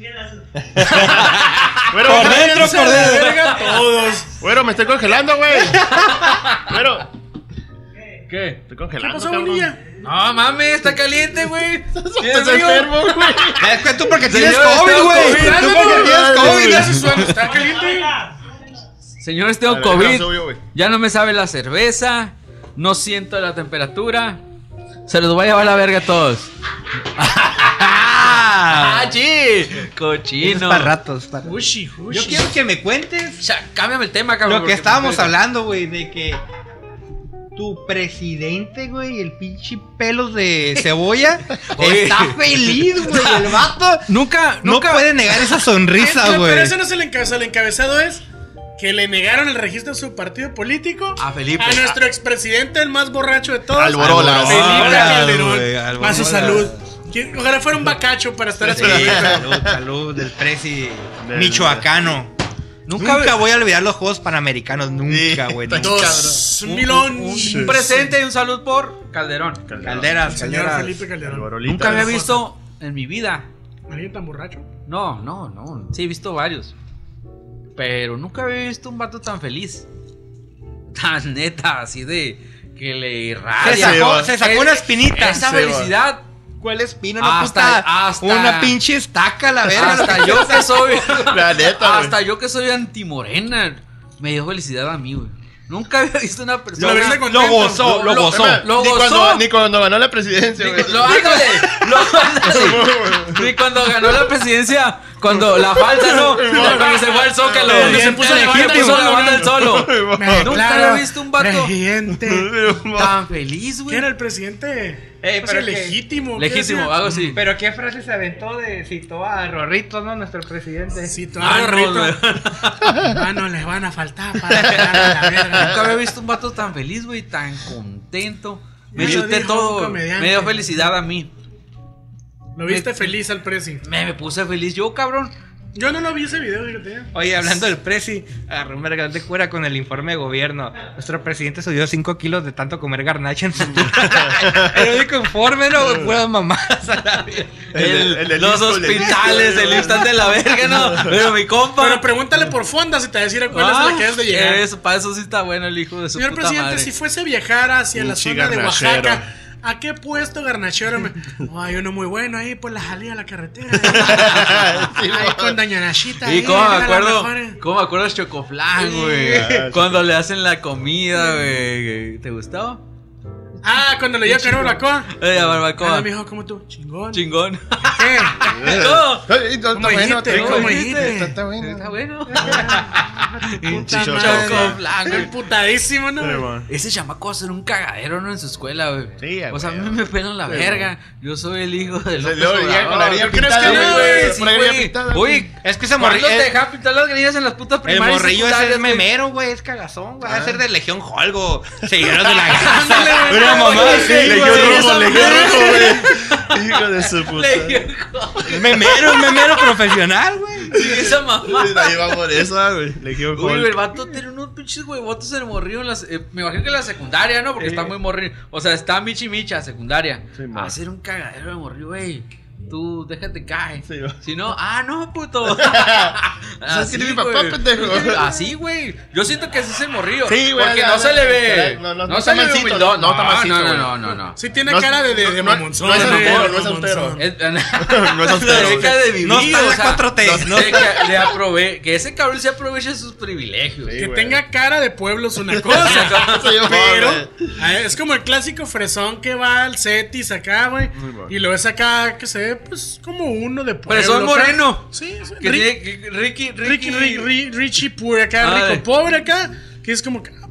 Bueno, Por dentro, por verga, todos. Bueno, me estoy congelando, güey. Bueno, ¿Qué? estoy ¿Qué congelando, pasó, cabrón. Bonilla? No mames, está caliente, güey. Estás enfermo, güey. Es que tú porque tienes Señor, COVID, tengo güey. COVID. Tú porque tienes COVID. Ya se suena, está caliente. Señores, tengo A ver, COVID. no, subió, güey. Ya no me sabe la cerveza. No siento la temperatura. Se los voy a llevar a la verga a todos. ¡Ah! ¡Sí! ¡Cochino! Para ratos. Para... Ushi, ushi. Yo quiero que me cuentes Ya, cámbiame el tema, cabrón. lo que porque estábamos me- hablando, güey, de que tu presidente, güey, el pinche pelos de cebolla, Oye. está feliz, güey. El vato Nunca, no nunca. puede negar esa sonrisa, Pero güey. eso no es el encabezado. El encabezado es que le negaron el registro de su partido político A Felipe. a nuestro expresidente, el más borracho de todos. Alborola. Felipe Alborola, Calderón. güey, A su Alborola. salud. Ojalá fuera un bacacho para estar Sí, así. salud del presi Del- michoacano. Nunca voy a olvidar los Juegos Panamericanos, nunca, güey. Sí, nunca. 2.000.000. Un presente y un salud por Calderón. Calderas, Señor calderas. Felipe Calderón. Alborolita. Nunca había visto en mi vida. ¿Alguien tan borracho? No. Sí, he visto varios. Pero nunca había visto un vato tan feliz. Tan neta, así de que le irradia. Se sacó una espinita. Esa Sí, felicidad. ¿Cuál espina? Una Hasta- puta. hasta- Una pinche estaca, la verga. Hasta yo que soy. La neta, güey. Hasta yo que soy antimorena. Me dio felicidad a mí, güey. Nunca había visto una persona. Lo viste Lo contento. gozó, lo gozó. Lo Ni gozó. cuando ganó la presidencia, güey. Ándale. Ni cuando ganó la presidencia. Cuando la falta, ¿no? Cuando se fue al Zócalo. Cuando se puso la banda ¿Quién del puso la solo, banda del solo? Me Nunca declaro había visto un vato presidente. tan feliz, güey. ¿Quién era el presidente? Ey, Pues pero el que- legítimo. ¿qué Legítimo, decía? algo así. Pero qué frase se aventó de citó a Rorrito, ¿no? Nuestro presidente. Sí, todo Ah, no, rito. güey. Manos les van a faltar para pegar a la verga. Nunca había visto un vato tan feliz, güey, tan contento. Me Eso chuté dijo todo. un comediante. Me dio felicidad a mí. Lo viste feliz al presi. Me puse feliz yo, cabrón. Yo no lo vi ese video, fíjate. Oye, hablando del presi, agarró un vergal de cuera con el informe de gobierno. Nuestro presidente subió 5 kilos de tanto comer garnacha en su el único informe, no, güey, puras mamadas a la vida. El del Los Ipso, el del hospitales, el instant de la verga, ¿no? Pero mi compa. Pero pregúntale por fonda si te va a decir a cuál es la que has de llegar. Eso, para eso sí está bueno el hijo de su Señor puta presidente, madre. si fuese a viajar hacia la Pinche zona de garnachero. Oaxaca, ¿a qué puesto garnachero? Hay uno muy bueno ahí por la salida a la carretera. Ahí con Doña Nachita. Y ahí, cómo me era la acuerdo, mejor. cómo me acuerdo de Chocoflan, güey. Cuando le hacen la comida, güey. ¿Te gustó? Ah, cuando le dio cargo la coa. La barbacoa. Ah, mijo, como tú, chingón. Chingón. ¿Qué? ¿Cómo? Está ¿Cómo bueno, dijiste? rico. ¿Cómo dijiste? Está bueno. Está bueno. Puta Chicho, madre. Chocoflan, güey. Emputadísimo, ¿no? Sí, man. Ese chamaco va a ser un cagadero, ¿no? En su escuela, güey. Sí, O sea, a güey. mí me pelan la verga. Yo soy el hijo del Se lo llega con la grilla ¿Tú crees pintada, que no, güey. Sí, Con la grilla güey. pintada. Oye, Es que ese ¿cuándo morrillo. te dejan pintar las grillas en las putas El primarias y morrillo ese secundarias, es güey? memero, güey, es cagazón, güey. Va a ser de Legión Holgo. Seguidores de la casa. Ándale, güey. Una mamá Oye, así, Le güey. dio rojo, esa le dio madre. rojo, güey. Hijo de su puta. Es memero profesional, güey. Sí, esa mamá. Ahí va por esa, güey. Le dio Uy, el gol. vato tiene unos pinches huevotos en el morrillo en las, me imagino que en la secundaria, ¿no? Porque está muy morrillo. O sea, está michi micha, secundaria. Sí, man. Va a ser un cagadero de morrillo, güey. Tú, déjate caer. Sí, man. Si no, no, puto. ¿Sabes quién es mi papá, pendejo? Así, güey. Yo siento que ese es el morrillo. Sí, güey, Porque no, no no, se le ve. no se está le ve mansito, humildón. no está mansito, güey. No. Sí tiene No, cara de no, mamonzón. no es de austero, no es mamonzón. austero. No es austero, Deja de vivir. No está en la 4T, no no sé, que ese cabrón se aproveche de sus privilegios. Sí, Que güey. tenga cara de pueblo es una cosa. Sí, Pero güey. es como el clásico fresón que va al Cetis acá, güey. bueno. Y lo ves acá que se ve pues como uno de pueblo. Fresón acá. moreno. Sí, sí. Que tiene Ricky. Richie puro acá, Ay. rico pobre acá. Que es como que,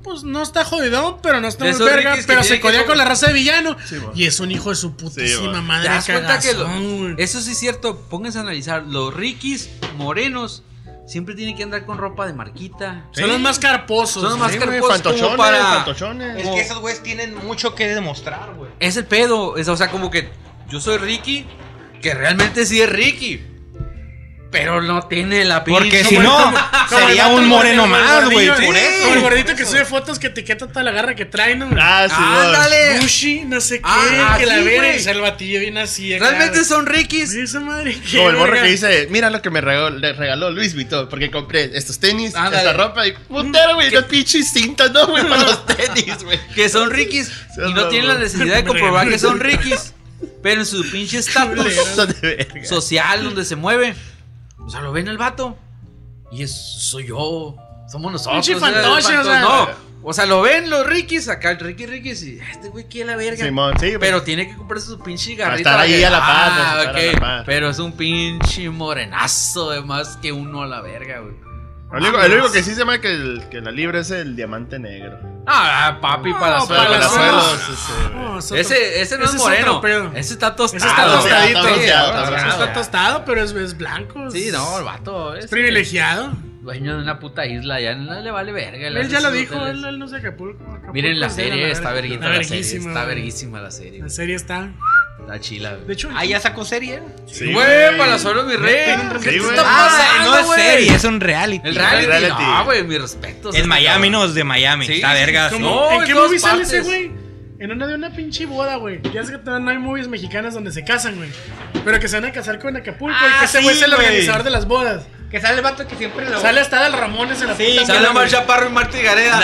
pues no está jodidón, pero no está De muy esos verga, Rickys que pero se tienen que codea como- con la raza de villano. Sí, mo. Y es un hijo de su putísima Sí, mo. madre. ¿Te das cuenta que cagazón, güey. eso sí es cierto? Pónganse a analizar. Los Rickys morenos siempre tienen que andar con ropa de marquita. Son los más carposos. Son los más Sí, güey, carposos como fantochones, para... fantochones. Es que esos güeyes tienen mucho que demostrar, güey. Es el pedo. O sea, como que yo soy Ricky, que realmente sí es Ricky. Pero no tiene la pinche. Porque si no, Como el sería vato un moreno el más, güey. gordillo, Por sí, eso. como el gordito que sube fotos que etiqueta toda la garra que trae, ¿no? Ah, sí, ¡Ándale! Gucci, no sé qué, Ah, que la sí, verga güey. y sale el batillo bien así. acá, Realmente güey. son Rickys. Sí, esa madre. qué Como el morro verga. que dice, mira lo que me le regaló Luis Vuitton, porque compré estos tenis, Ándale. esta ropa y putero, güey, los pinches cintas, no, güey, para los tenis, güey. Que son Rickys. Seas Y no tienen la mamón. necesidad de comprobar que son Rickys. Pero en su pinche estatus Son de verga. social donde se mueve. O sea, lo ven el vato. Y soy yo. Somos nosotros. Pinche o sea, fantoche, o sea. No. O sea, lo ven los Rickys. Acá el Ricky y este güey quiere la verga. Simón, sí, güey. Pero tiene que comprarse su pinche Para garrita. estar ahí a la par, Ah, para estar a ok. la par. Pero es un pinche morenazo de más que uno a la verga, güey. El único que sí se llama que la libra es el diamante negro. Ah, papi, Palazuelos. Palazuelos. No, es otro- Ese no es ese moreno. otro pedo. Ese está tostado. Ese está tostadito. Está bronceado, Ese está está bronceado. tostado, pero es blanco. Sí, no, el vato es Privilegiado. dueño de una puta isla, ya no le vale verga. Él ya lo dijo, él no se Acapulco. Miren la Acapulco es de serie, está verga. verguita la serie. verguísima, Está güey. verguísima la serie. La serie está. Está chila, De güey. hecho, Ah, ya sacó serie. Sí, Güey, Palazuelos, mi rey. ¿Qué te güey. está Ah, pasando, no es güey? serie, es un reality. El reality. reality. No, güey, mi respeto. En Miami, no es de Miami. Sí, Está verga. sí, ¿cómo? No, ¿En en qué todas movie sale ese partes. güey? En una de una pinche boda, güey. Ya es que no hay movies mexicanas donde se casan, güey. Pero que se van a casar con Acapulco y Ah, que ese sí, güey es el güey. organizador de las bodas. Que sale el vato que siempre lo. Sale hasta Dal Ramones en la Sí, puta Sale boda, Omar güey. Chaparro y Marta Gareda.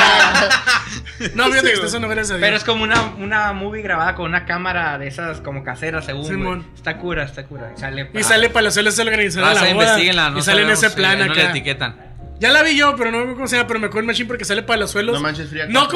No, fíjate que eso no gracias a Dios. Pero es como una movie grabada con una cámara de esas como caseras, según. Simón. Güey. Está cura, está cura. Y sale Palazuelos el organizador de la boda. Investíguenla, no y sale en sabemos, ese plan no le acá. etiquetan. Ya la vi yo, pero no me acuerdo cómo se llama, pero me acuerdo machín porque sale Palazuelos. No manches, fría. No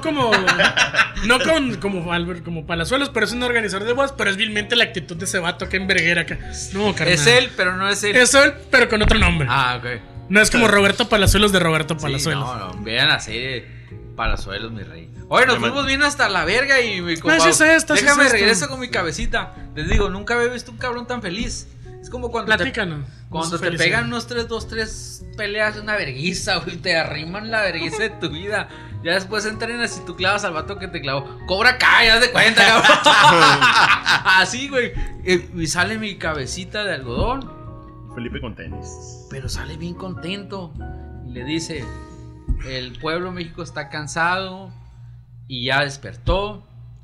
como Albert, como Palazuelos, pero es un organizador de bodas, pero es vilmente la actitud de ese vato que enverguera acá. No, carnal. Es él, pero no es él. Es él, pero con otro nombre. Ah, ok. No es como Roberto Palazuelos de Roberto Sí, Palazuelos. no, vean la serie Palazuelos, mi rey. Oye, nos fuimos bien hasta la verga y mi compa. sí es esto, sí Déjame es esto. regreso con mi cabecita. Les digo, nunca había visto un cabrón tan feliz. Es como cuando Platícanos. cuando Su te felicidad. pegan unos 3-2-3 peleas, una verguiza, güey. Te arriman la verguiza de tu vida. Ya después entrenas y tú clavas al vato que te clavó. Cobra acá, ya de cuenta, cabrón. Así, güey. Y sale mi cabecita de algodón. Felipe con tenis. Pero sale bien contento y le dice: el pueblo de México está cansado y ya despertó.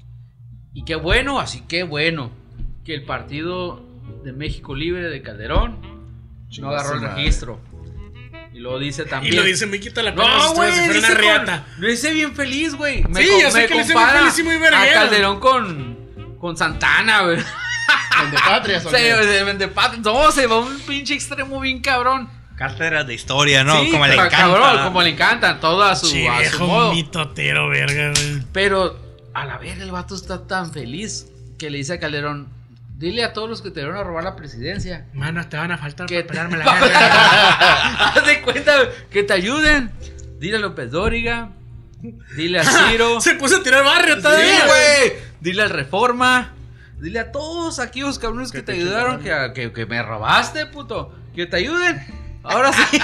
Y qué bueno, así que bueno, que el Partido de México Libre de Calderón no agarró el registro. Y lo dice Y también. lo dice, me quita la pena. No, güey, si fuera una dice riata. lo dice bien feliz, güey. Sí, ya sé que lo dice bien compara feliz y muy a verguero. Calderón con Santana, güey. ¿El de Patria? Sí, de Vendepatria. No, se va a un pinche extremo bien cabrón. Cátedras de historia, ¿no? Sí, como le encanta. cabrón, como le encantan, todo a su Viejo modo. mitotero, verga, güey. Pero a la verga el vato está tan feliz que le dice a Calderón: dile a todos los que te dieron a robar la presidencia Mano, te van a faltar que para pelarme la verga. haz de cuenta que te ayuden. Dile a López Dóriga, dile a Ciro. Se puso a tirar barrio Sí, todavía. güey. Dile al Reforma. Dile a todos aquellos cabrones que te te ayudaron, que me robaste, puto. Que te ayuden. Ahora sí.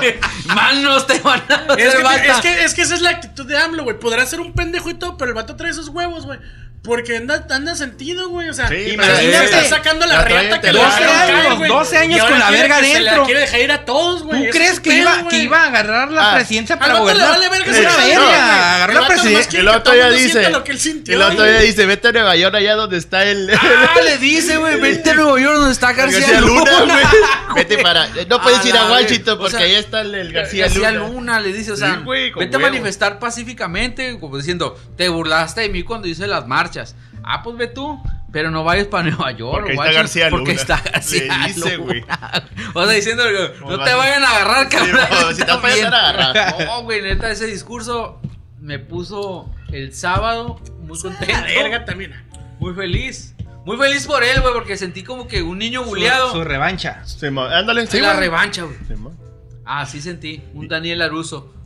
Manos te van a hacer falta. Es que esa es la actitud de AMLO, güey. Podrá ser un pendejo y todo, pero el vato trae esos huevos, güey. Porque anda sentido, güey. O sea, Sí, imagínate pero estar sacando la la trae riata que en le 12 va a caer, años, güey. 12 años Y ahora con la quiere verga que se adentro. la quiere dejar ir a todos, güey. ¿Tú Ese crees es que pedo, iba, güey. que iba a agarrar la Ah, presidencia Al para vato le gobernar? vale verga Es esa una madre, verga, güey. agarró El la vato nomás presidencia. quiere Y luego que todo el todavía mundo sienta dice. lo que él sintió, Y luego güey. todavía dice: vete a Nueva York, allá donde está el. Ah, le dice, güey, vete a Nueva York donde está García, García Luna, Luna. güey. Vete para. No puedes ir a la Washington vez. porque O sea, ahí está el García García Luna. Luna le dice, o Sí, sea, güey, con vete a huevos. manifestar pacíficamente, como diciendo, te burlaste de mí cuando hice las marchas. Ah, pues ve tú, pero no vayas para Nueva York. Porque o está Washington, García porque Luna. está García Le dice, Luna. güey. O sea, diciendo, no vas te a- vayan a agarrar, cabrón. no, si te está vayan bien. a agarrar. No, güey, neta, ese discurso me puso el sábado muy contento. La verga también. Muy feliz. Muy feliz por él, güey, porque sentí como que un niño buleado. Su revancha. Simón, ándale, sí, la güey. revancha, güey. Simón. Ah, sí sentí. Un Daniel Aruso.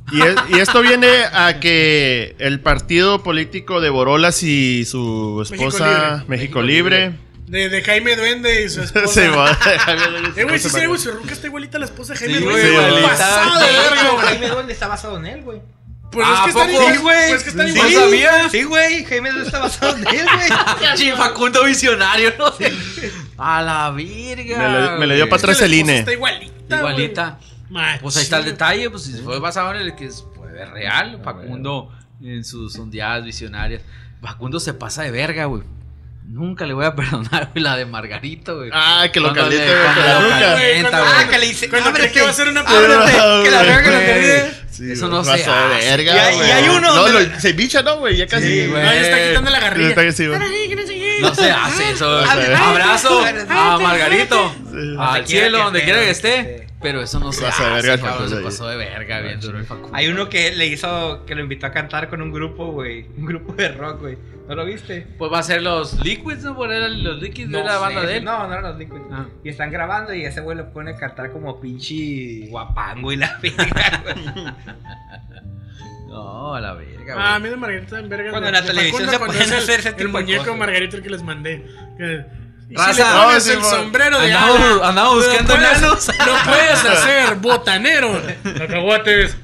Y esto viene a que el partido político de Borolas y su esposa México Libre. De Jaime Duende y su esposa. Sí, Güey, sí, güey, su ruca está igualita a la esposa de Jaime Sí, Duende. güey, güey. igualita. Pasado de verga, güey. Jaime Duende está basado en él, güey. Pues ¿A es que están poco? igual, Sí, güey. pues es que están Sí, igual. ¿no sabía? Sí, güey, Jaime Duende está basado en él, güey. Che, Facundo visionario, ¿no? A la virga. Me le dio güey. para atrás el INE. Está igualita. Igualita. Güey. Pues ahí está el detalle, pues si fue basado en el que fue real, Facundo en sus ondeadas visionarias. Facundo se pasa de verga, güey. Nunca le voy a perdonar, güey, la de Margarito, güey. Ah, que lo Cuando caliente, le- güey, cuando con la lo nuca. calienta, Cuando- güey. Ah, que le dice, Cuando cree que va a ser una ábrete, que la verga lo Güey. termine. Sí, Eso güey, no se pasa de hace. verga, Y hay- güey. y hay uno No, donde- se bicha, ¿no, güey? Ya casi. Sí, güey. Ahí está quitando la garrilla. Está que sí, güey. No se hace eso. Ay, Abrazo ay, a Margarito. Sí. Al cielo, donde quiera que esté. Pero eso no se Pasa de hace, verga el cabrón, Facundo se ahí. pasó de verga bien duro el Facundo. Hay uno que le hizo, que lo invitó a cantar con un grupo, güey. Un grupo de rock, güey. ¿No lo viste? Pues va a ser los Liquids, ¿no? Por los Liquids de la banda sé, de él. No, no eran los Liquids. Ah. Y están grabando y ese güey lo pone a cantar como pinche guapango y la verga, güey. No, a la verga, Ah, a güey. mí de Margarita en verga. Cuando de- en la de televisión Facundo, se cuando pueden es el- hacer ese el tipo de muñeco cosas. Margarito que les mandé. Y Raza, si le pones no, el sí, sombrero de andamos- ala, andamos lo buscando puedes- enanos. Lo puedes hacer botanero. Cacahuates.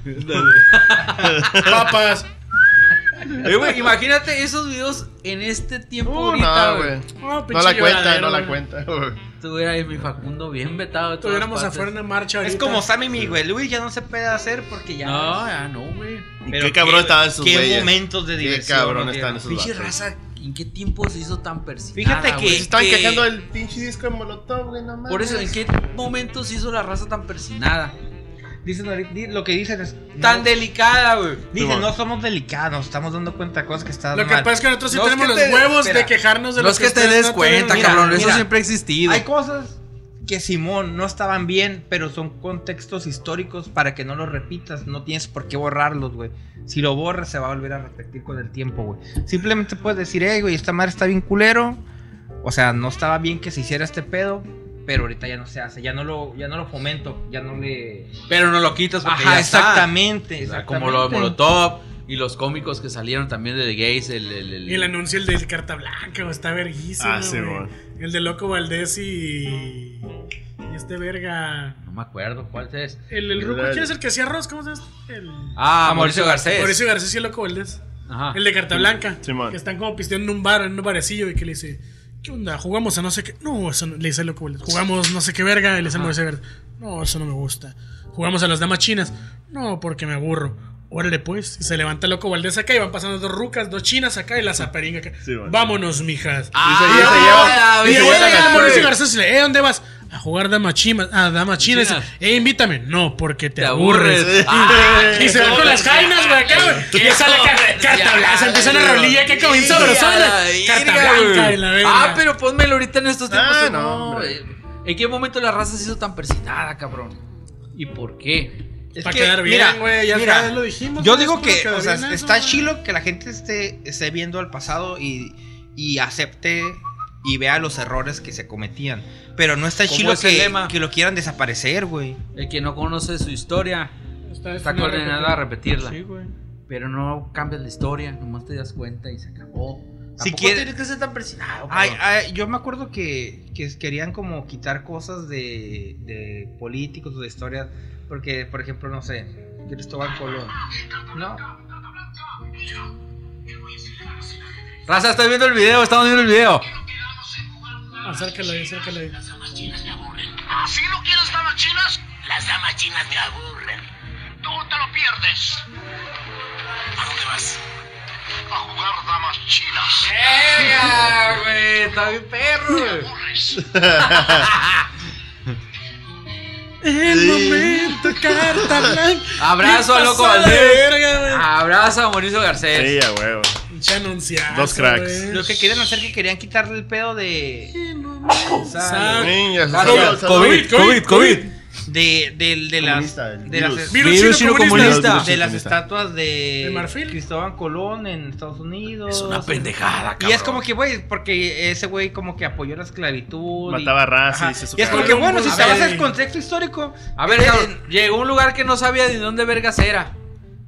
Papas. Güey, imagínate esos videos en este tiempo ahorita, No, güey. güey. No, No pinche la cuenta, lloradero, no la güey. cuenta, güey. Estuviera ahí mi Facundo bien vetado de todas Estuviéramos partes. afuera en una marcha ahorita. Es como Sammy Miguel Luis, ya no se puede hacer porque ya. No, ya no, güey. Y Pero qué cabrón estaban esos Qué güeyes. momentos de Qué diversión. cabrón nos están dieron. esos Pinche vatos. raza, ¿en qué tiempo se hizo tan persinada? Fíjate que- güey? Se estaban que- quejando del pinche disco de Molotov, güey, no mames. Por eso, ¿en qué momento se hizo la raza tan persinada? Dicen ahorita- lo que dicen es. Tan delicada, güey. Dicen, Simón. no somos delicados, nos estamos dando cuenta de cosas que están Lo que mal. pasa es que nosotros sí No, es tenemos que los te- huevos espera. de quejarnos de No lo es que te ustedes des no cuenta, tienen. cabrón. Eso mira, siempre ha existido. Hay cosas que Simón no estaban bien, pero son contextos históricos para que no los repitas. No tienes por qué borrarlos, güey. Si lo borras, se va a volver a repetir con el tiempo, güey. Simplemente puedes decir, hey, güey, esta madre está bien culero. O sea, no estaba bien que se hiciera este pedo, pero ahorita ya no se hace. Ya no lo fomento, ya no le. Pero no lo quitas porque Ajá, ya está. exactamente, O sea, exactamente. como lo de Molotov y los cómicos que salieron también de The Gays. Y el anuncio, el de Carta Blanca, güey, está verguísimo. Ah, sí, güey. güey. El de Loco Valdés y este verga. No me acuerdo cuál es. El Ruco, ¿quién es el que hacía arroz? ¿Cómo se llama? El Ah, Mauricio Garcés. Mauricio Garcés y el Loco Valdés. Ajá. El de Carta Blanca. Simón. Que están como pisteando en un bar, en un barecillo, y que le dice, ¿qué onda? ¿Jugamos a no sé qué? No, eso no, le dice el Loco Valdés. ¿Jugamos no sé qué verga? Y le dice el Mauricio Garcés. No, eso no me gusta. ¿Jugamos a las damas chinas? No, porque me aburro. Órale pues, y se levanta el Loco Valdés acá y van pasando dos rucas, dos chinas acá y la zaperinga acá. Sí, bueno. Vámonos, mijas. Ah, Y se llega lleva- el Mauricio Garcés y le, ¿dónde vas? A jugar damas chinas. Ah, damas chinas. Chinas. Invítame. No, porque te Te aburres. aburres. Ah, Y se van con las jainas, güey, acá, güey. Y sale Carta Blanca, se empieza una rolilla que comienza sabrosona. Carta Blanca y la verga. Ah, pero pónmelo ahorita en estos tiempos. Ah, no, no, hombre. ¿En qué momento la raza se hizo tan persinada, cabrón? ¿Y por qué? Es Para que, quedar bien, mira, güey. Ya mira, sabes, lo dijimos. Yo güey, digo es que, como o sea, queda bien está eso, chilo que la gente esté viendo al pasado y acepte y vea los errores que se cometían. Pero no está ¿Cómo chilo es el lema? que lo quieran desaparecer, güey. El que no conoce su historia está destinado condenado a repetirla. Sí, güey. Pero no cambias la historia, nomás te das cuenta y se acabó. Si Tampoco quiere- tienes que ser tan persinado. Ay, cabrón. yo me acuerdo que querían como quitar cosas de políticos o de historias. Porque, por ejemplo, no sé, Cristóbal Colón. No. Raza, estoy viendo el video, estamos viendo el video. Acércalo ahí, acércalo ahí. ¿Así no quieres damas chinas? Las damas chinas me aburren. Tú te lo pierdes. ¿A dónde vas? A jugar damas chinas. ¡Verga, güey! Está bien perro, güey. Aburres. El momento, Carta Blanca. Abrazo ¿Qué a Loco pasó de Valdés. verga, güey? Abrazo a Mauricio Garcés. Sí, a huevo. Pinche anunciazo, Dos cracks. güey. Lo que quieren hacer que querían quitarle el pedo de. Sabe. Niñas, COVID, salud. COVID. De las. Comunista, el De las. virus. Virus chino comunista. De las comunista. estatuas de marfil? Cristóbal Colón en Estados Unidos. Es una pendejada, cabrón. Y es como que, güey, porque ese güey como que apoyó la esclavitud. Mataba raza Ajá. y se Y es como que, Columbus, bueno, si te a vas ver. al contexto histórico. A ver, cabrón, llegó a un lugar que no sabía de dónde vergas era.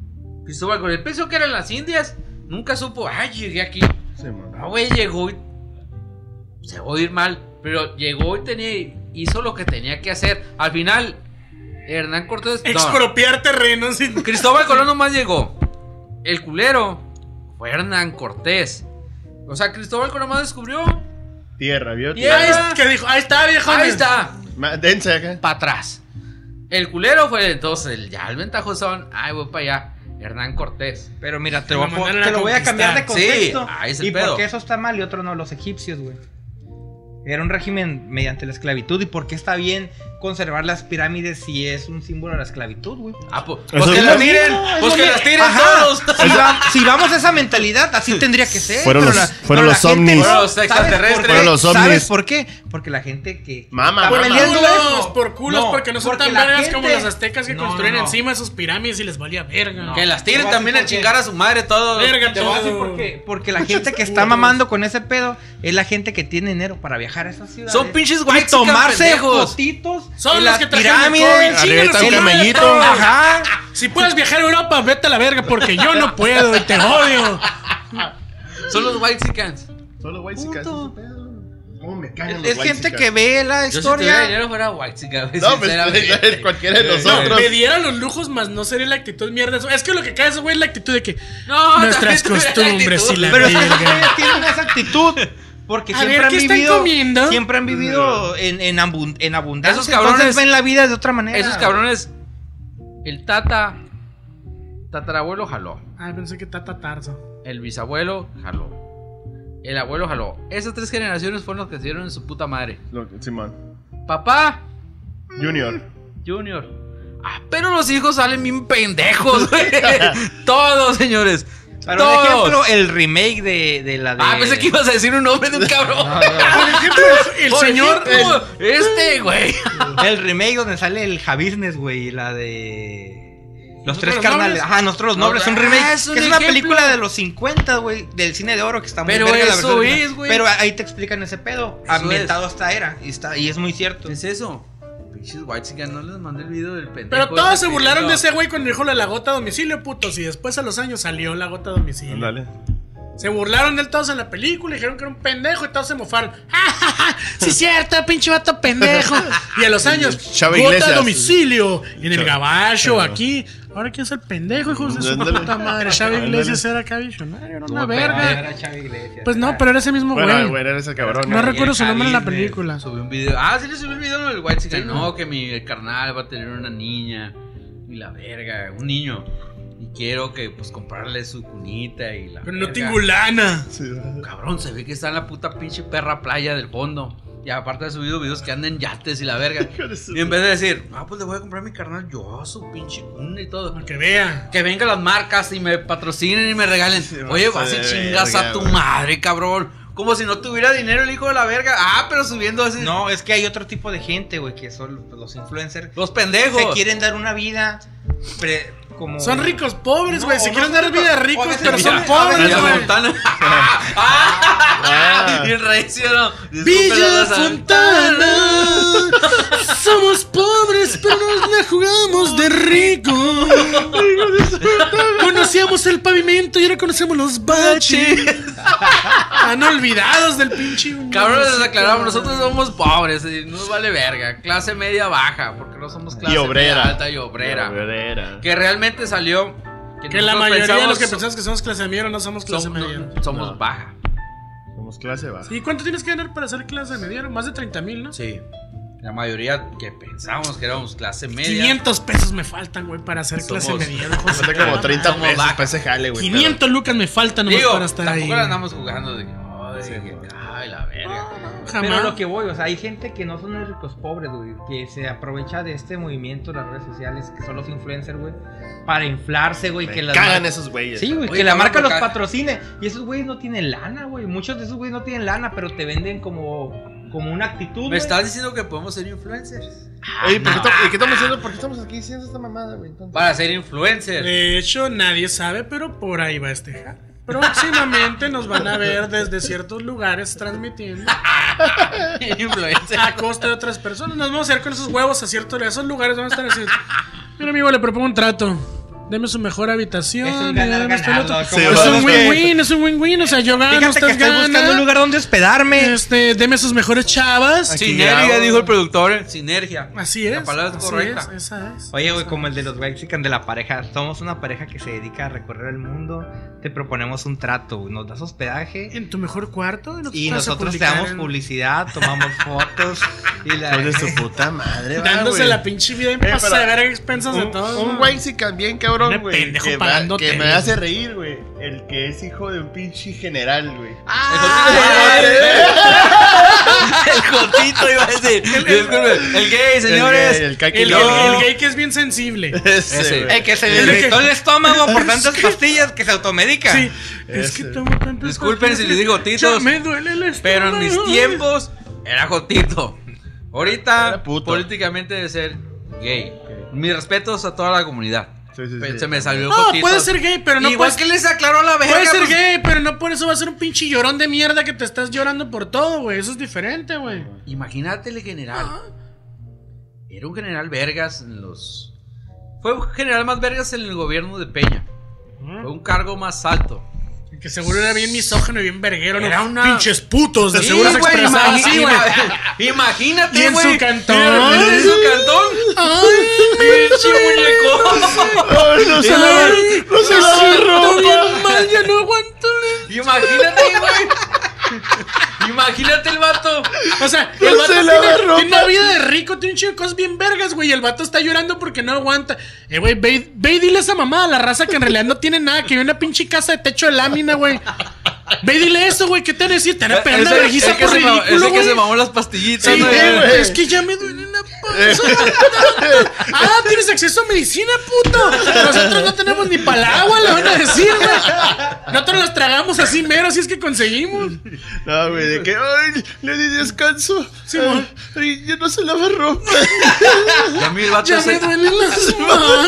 Cristóbal Colón pensó que eran las Indias. Nunca supo, ay, llegué aquí. Sí, man. No, güey, llegó y... Se va a oír mal, pero llegó y hizo lo que tenía que hacer. Al final, Hernán Cortés... Expropiar terrenos. Cristóbal Colón nomás llegó. El culero fue Hernán Cortés. O sea, Cristóbal Colón nomás descubrió. Tierra, ¿vio? Tierra. ¿Qué dijo? Ahí está, viejo. Ahí está. Dense acá. Para atrás. El culero fue entonces el ventajosón. Ay, voy para allá. Hernán Cortés. Pero mira, te Lo lo mandaron a voy a cambiar de conquistar. contexto. Sí, ahí es el ¿Y pedo. por qué eso está mal y otro no? Los egipcios, güey. Era un régimen mediante la esclavitud. ¿Y por qué está bien conservar las pirámides si es un símbolo de la esclavitud, güey? Ah, pues Eso que es las lo tiren. mismo, es Pues lo que mismo. las tiren Ajá. todos. Si vamos a esa mentalidad, así tendría que ser. Fueron pero los- la- fueron pero los la gente ovnis. no. Fueron los ¿Sabes extraterrestres. por qué? Fueron los ovnis. ¿Sabes por qué? Porque la gente que Mama, está mama. peleando eso. Por culos, porque no son porque tan la vergas gente- como los aztecas que No, construyen no. encima de sus pirámides y les valía verga. Que las tiren Te voy a también a decir por qué. chingar a su madre todo. Verga, Te voy a decir todo. por qué. Porque la gente que está mamando con ese pedo es la gente que tiene dinero para viajar a esas ciudades. Son pinches y white tomarse pendejos. fotitos. Son en los las que trajeron el pirámides. COVID. Arriba está un El- camellito. Ajá. Si puedes viajar a Europa, vete a la verga porque yo no puedo y te odio. Son los white chickens. Solo güey, si Punto. ¿Cómo me cagan los Es white gente chicas? que ve la Yo si tuviera historia. dinero fuera white chicken. No, pues cualquiera de nosotros. Me dieran los lujos, más no sería la actitud mierda. Es que lo que cae eso, güey, es la actitud de que No, nuestras también tuviera costumbres y actitud. la Pero es que esos verga. güeyes tienen esa actitud. Porque A siempre ver, han ¿qué están vivido. comiendo? Siempre han vivido en abundancia. Esos cabrones- Entonces ven la vida de otra manera. Esos cabrones. El tatarabuelo jaló. Ay, pensé que Tata Tarso. El bisabuelo jaló. El abuelo jaló. Esas 3 generaciones fueron los que se dieron en su puta madre. Simón. Papá, Junior. Junior. Ah, pero los hijos salen bien pendejos, güey. Todos, señores. Para Todos. un ejemplo, el remake de la de. Ah, pensé que ibas a decir un nombre de un cabrón. Por ejemplo, el Por señor. ejemplo, güey. El remake donde sale el Javisnes, güey. La de. Los ¿Nosotros tres los carnales. nobles? Ajá, nosotros los nobles. Es un remake. es un que es una ejemplo. película de los 50, güey. Del cine de oro que está muy Pero verga la eso versión es, original. güey. Pero ahí te explican ese pedo. Eso Ambientado a esta era. Y es muy cierto. ¿Qué es eso? Pinches white chicken, no les mandé el video del pendejo. Pero todos ese se burlaron que- de ese güey cuando dijo la gota a domicilio, putos. Y después a los años salió la gota a domicilio. Ándale. Se burlaron de él todos en la película, dijeron que era un pendejo y todos se mofaron. ¡Ja, ja, ja! Sí, cierto, pinche vato pendejo. Y a los años, Chava gota a Iglesias. domicilio. Y en el Chava. gabacho, Chava. aquí. Ahora quién es el pendejo, hijos de su Ándale. puta madre. Chava Ándale. Iglesias era acá visionario, era una No, verga. Era Chava Iglesias. Pues no, pero era ese mismo Bueno, güey. güey, eres el cabrón. No recuerdo su nombre en la Javisnes película. Subí un video. Ah, sí le subí el video del white chicken. No, que mi carnal va a tener una niña. Y la verga, un niño. Y quiero que, pues, comprarle su cunita y la Pero no verga. tengo lana. Sí. Cabrón, se ve que está en la puta pinche perra playa del fondo. Y aparte ha subido videos que andan en yates y la verga. Hijo de su- Y en vez de decir, ah, pues le voy a comprar a mi carnal yo su pinche cuna y todo. Para que vea. Que vengan las marcas y me patrocinen y me regalen. Oye, pasa vas y de chingas verga, a tu güey. madre, cabrón. Como si no tuviera dinero el hijo de la verga. Ah, pero subiendo así. No, es que hay otro tipo de gente, güey, que son los influencers. Los pendejos. Se quieren dar una vida como. Son ricos pobres, No, güey. Se no quieren son dar ricos. vida O a ricos, veces pero mira, son a pobres, veces Villa güey. Fontana. Ah. Bien recio, ¿no? Disculpe Villa la raza. Fontana. Somos pobres, pero nos la jugamos de rico. Conocíamos el pavimento y ahora conocemos los baches. Han olvidados del pinche. Cabrón, les aclaramos, nosotros somos pobres y nos vale verga. Clase media baja, porque no somos clase Y obrera. media alta y obrera. Obrera. Que realmente salió. Que la nosotros mayoría de los que pensamos- pensamos que somos clase media no somos clase somos, media. somos No. baja. Somos clase baja. ¿Y cuánto tienes que ganar para ser clase media? Más de 30,000, ¿no? Sí. La mayoría que pensamos que éramos clase media. 500 pesos me faltan, güey, para ser clase Somos- media. hijos de Falta como 30 Somos pesos baja. para ese jale, güey. 500 lucas me faltan nomás Digo, para estar ahí. tampoco la andamos jugando de que, ay, Sí, que, güey. ay, la verga. Pero Jamás. lo que voy, o sea, hay gente que no son los ricos pobres, güey, que se aprovecha de este movimiento, las redes sociales, que son los influencers, güey, para inflarse, güey, que Me las cagan mar- esos güeyes. Sí, güey, Oye, que la cabrón, marca los acá- patrocine. Y esos güeyes no tienen lana, güey. Muchos de esos güeyes no tienen lana, pero te venden como una actitud, ¿Me güey. estás diciendo que podemos ser influencers? Oye, ¿por qué estamos haciendo? ¿Por qué estamos aquí diciendo esta mamada, güey? Entonces- Para ser influencer. De hecho, nadie sabe, pero por ahí va este jale. Próximamente nos van a ver desde ciertos lugares transmitiendo Influencer. a costa de otras personas. Nos vamos a hacer con esos huevos a ciertos esos lugares. Vamos a estar así. Mira, amigo, le propongo un trato. Deme su mejor habitación. Es un ganar, deme esto y lo otro. ganar, Sí, Es un win-win, es un win-win. O sea, yo gano, Fíjate que usted estoy buscando un gana. lugar donde hospedarme. Deme sus mejores chavas. Sinergia, dijo el productor. Sinergia. Así es. La palabra es así correcta. esa es. Oye, güey, como el de los Mexican de la pareja. Somos una pareja que se dedica a recorrer el mundo. Te proponemos un trato, güey. Nos das hospedaje. En tu mejor cuarto. Y vas a nosotros te publicar damos en- publicidad, tomamos fotos. Y la. Hijo de su puta madre, va, Dándose güey. la pinche vida en pero pasar a expensas de todos. Un ¿no? güey sí bien cabrón, Un güey. pendejo Que, pagando que me tele. hace reír, güey. El que es hijo de un pinche general, güey. El Jotito iba a decir. Disculpe, el gay, señores. El gay, El gay que es bien sensible. Ese, güey. El que se le El que- irritó el estómago por tantas pastillas que se automedica. Sí. Es Ese. que tomo tantas Disculpen si les digo Jotitos, Ya me duele el estómago. Pero en mis tiempos era Jotito. Ahorita, Era puto. políticamente de ser gay. Mis respetos a toda la comunidad. Sí, sí, Pero sí. se me salió No, Jotito. puede ser gay, pero no Igual puedes- que les aclaró la verga. Puede ser pues. gay, pero no por eso va a ser un pinche llorón de mierda que te estás llorando por todo, güey. Eso es diferente, güey. Imagínate el general. Era un general vergas en los. Fue un general más vergas en el gobierno de Peña. Fue un cargo más alto. Que seguro era bien misógino y bien verguero, ¿no? Era una- Pinches putos, de Sí, seguro se güey, expresaba así, güey. Imagínate, Y en güey. su cantón. En su cantón. Pinche muñeco. Ay, no se lava, no se lava Siento ropa. bien mal, ya no aguanto. Imagínate, güey. Imagínate el vato. O sea, No el vato se lava ropa. tiene una vida de rico, tiene un chico de cosas bien vergas, güey. Y el vato está llorando porque no aguanta. Güey, ve y dile a esa mamada, la raza que en realidad no tiene nada, que vive en una pinche casa de techo de lámina, güey. Ve y dile eso, güey. ¿Qué te van a decir? Te van a pegar una Ese- vergüenza el que por se mamó- ridículo, ese que güey. se mamó las pastillitas. Sí, ¿no? güey. Es que ya me duele la panza. Tienes acceso a medicina, puto. Nosotros no tenemos ni para el agua, le van a decir, güey. Nosotros las tragamos así mero, así es que conseguimos. No, güey, de que, ay, le di descanso. Sí, güey. Ay, ya no se lava ropa. Y a mí el vato Ya me duelen las manos.